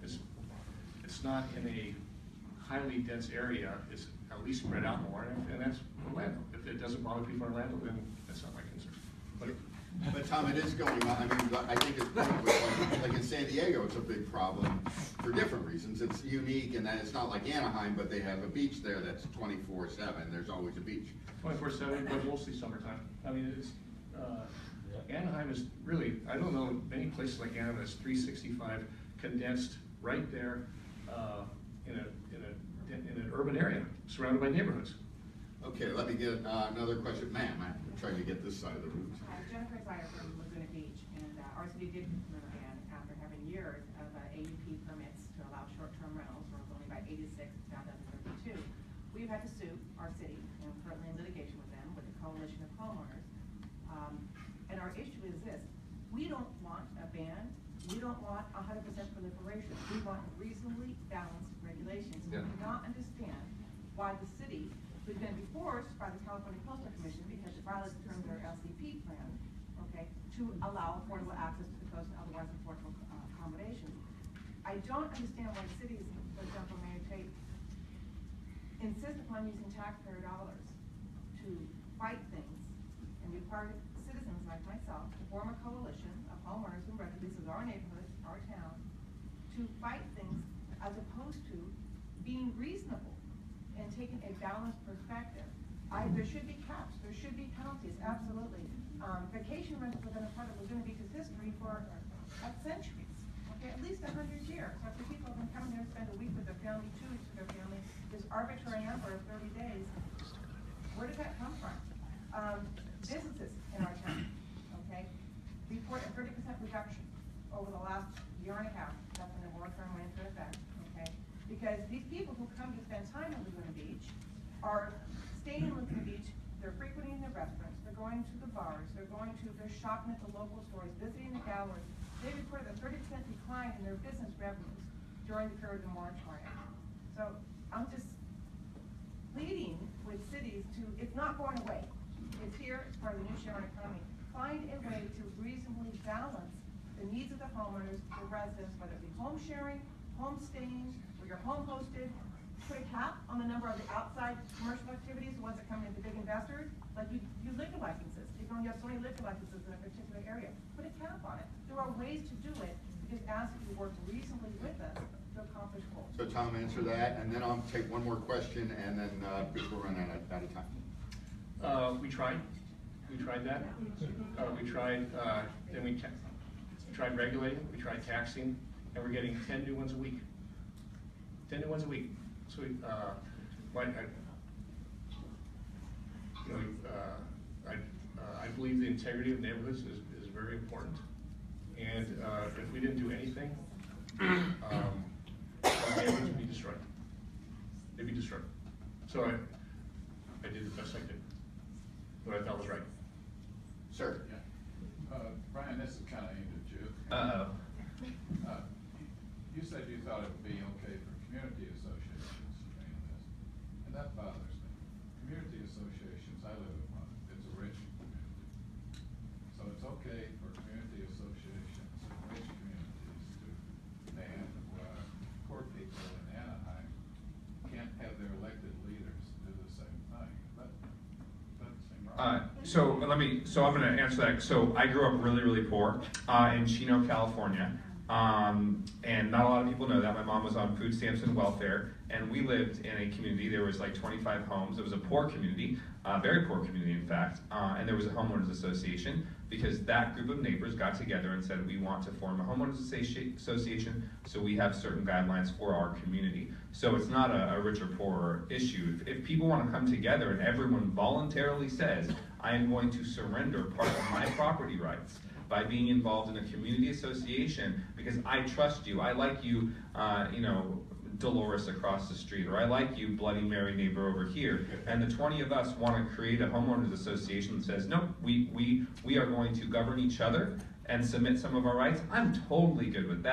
it's not in a highly dense area, it's at least spread out more, and that's Orlando. If it doesn't bother people in Orlando, then that's not my concern. But Tom, it is going on, I mean, I think it's like in San Diego, it's a big problem for different reasons. It's unique in that it's not like Anaheim, but they have a beach there that's 24/7, there's always a beach. 24/7, but mostly summertime. I mean, it's, Anaheim is really, I don't know many places like Anaheim that's 365 condensed right there in an urban area, surrounded by neighborhoods. Okay, let me get another question. Ma'am, I'm trying to get this side of the room. Jennifer Zyer from Laguna Beach, and our city did implement a ban after having years of AUP permits to allow short-term rentals, where it was only by 86 down to 32. We've had to sue our city, and currently in litigation with them, with the coalition of homeowners. And our issue is this: we don't want a ban. We don't want 100% proliferation. We want reasonably balanced regulations. Yeah. We do not understand why the city, who's been forced by the California Coastal Commission because it violates the terms of their LCP plan, okay, to allow affordable access to the coast and otherwise affordable accommodations. I don't understand why cities, for example, Mary Tate, insist upon using taxpayer dollars to fight things and require citizens like myself to form a coalition of homeowners who recognize our neighborhoods, our town, to fight things as opposed to being reasonable and taking a balanced perspective. There should be caps, there should be penalties, absolutely. Vacation rentals within a part of Laguna Beach's history for centuries, okay, at least 100 years. So if people have been coming there to spend a week with their family, 2 weeks with their family, this arbitrary number of 30 days, where did that come from? Businesses in our town, okay, report a 30% reduction over the last year and a half. That's when the moratorium went into effect, okay? Because these people who come to spend time in Laguna Beach are staying in Laguna Beach, they're frequenting the restaurants, they're going to the bars, they're shopping at the local stores, visiting the galleries. They reported a 30% decline in their business revenues during the period of the moratorium. So I'm just pleading with cities to, it's not going away. It's here, it's part of the new sharing economy. Find a way to reasonably balance the needs of the homeowners, the residents, whether it be home sharing, home staying, or you're home hosted. Put a cap on the number of the outside commercial activities, the ones that come in the big investors. Like you liquor licenses. You can only have so many liquor licenses in a particular area. Put a cap on it. There are ways to do it. We just ask you to work reasonably with us to accomplish goals. So Tom, answer that, and then I'll take one more question, and then because we're running out of time. We tried that. We tried regulating, we tried taxing, and we're getting 10 new ones a week. 10 new ones a week. So I believe the integrity of neighborhoods is very important. And if we didn't do anything, neighborhoods would be destroyed. They'd be destroyed. So I did the best I could. What I thought was right. Sir. Yeah. Brian, this is kind of aimed at you. You said you thought it would be okay for community associations to ban this, and that bothers me. Community associations, I live in one, it's a rich community. So it's okay for community associations in rich communities to ban poor people in Anaheim can't have their elected leaders do the same thing. That doesn't seem right. So I'm going to answer that. So I grew up really, really poor in Chino, California. And not a lot of people know that. My mom was on food stamps and welfare, and we lived in a community. There was like 25 homes. It was a poor community, very poor community in fact, and there was a homeowners association because that group of neighbors got together and said, we want to form a homeowners association so we have certain guidelines for our community. So it's not a rich or poor issue. If people want to come together and everyone voluntarily says, I am going to surrender part of my property rights by being involved in a community association because I trust you. I like you, Dolores across the street, or I like you, Bloody Mary neighbor over here. And the 20 of us want to create a homeowners association that says, no, we are going to govern each other and submit some of our rights. I'm totally good with that.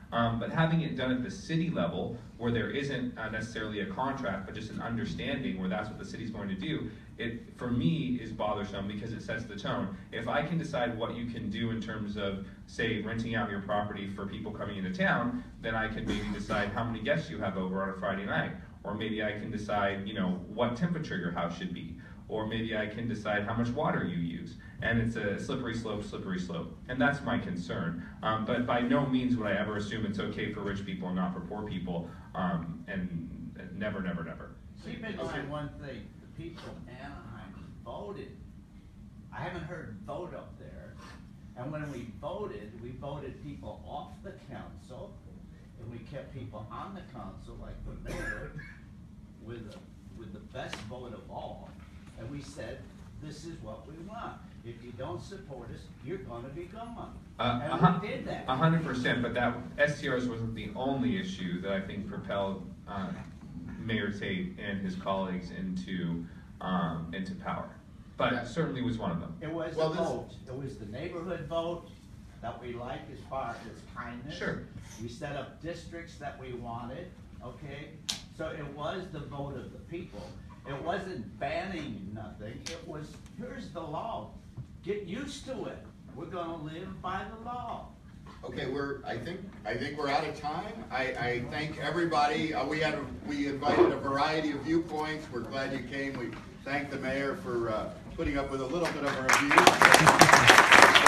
But having it done at the city level, where there isn't necessarily a contract, but just an understanding where that's what the city's going to do, it, for me, is bothersome because it sets the tone. If I can decide what you can do in terms of, say, renting out your property for people coming into town, then I can maybe decide how many guests you have over on a Friday night. Or maybe I can decide, you know, what temperature your house should be. Or maybe I can decide how much water you use. And it's a slippery slope. And that's my concern. But by no means would I ever assume it's okay for rich people and not for poor people. And never, never, never. Keep in mind one thing, the people of Anaheim voted. I haven't heard vote up there. And when we voted people off the council, and we kept people on the council, like the mayor, with the best vote of all. And we said, this is what we want. If you don't support us, you're gonna be gone. And we did that. 100%, but that STRs wasn't the only issue that I think propelled Mayor Tate and his colleagues into power. But it certainly was one of them. It was the vote. It was the neighborhood vote that we liked as far as kindness. Sure. We set up districts that we wanted, okay? So it was the vote of the people. It wasn't banning nothing. It was, here's the law. Get used to it. We're gonna live by the law. Okay, I think we're out of time. I thank everybody. We invited a variety of viewpoints. We're glad you came. We thank the mayor for putting up with a little bit of a review.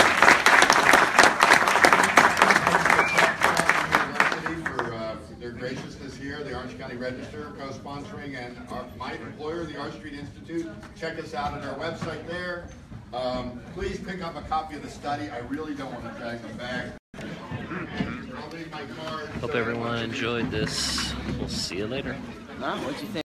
Their graciousness here, the Orange County Register co-sponsoring, and my employer, the Arch Street Institute. Check us out on our website there. Please pick up a copy of the study. I really don't want to drag them back. I'll leave my card. Hope everyone enjoyed this. We'll see you later. What'd you think?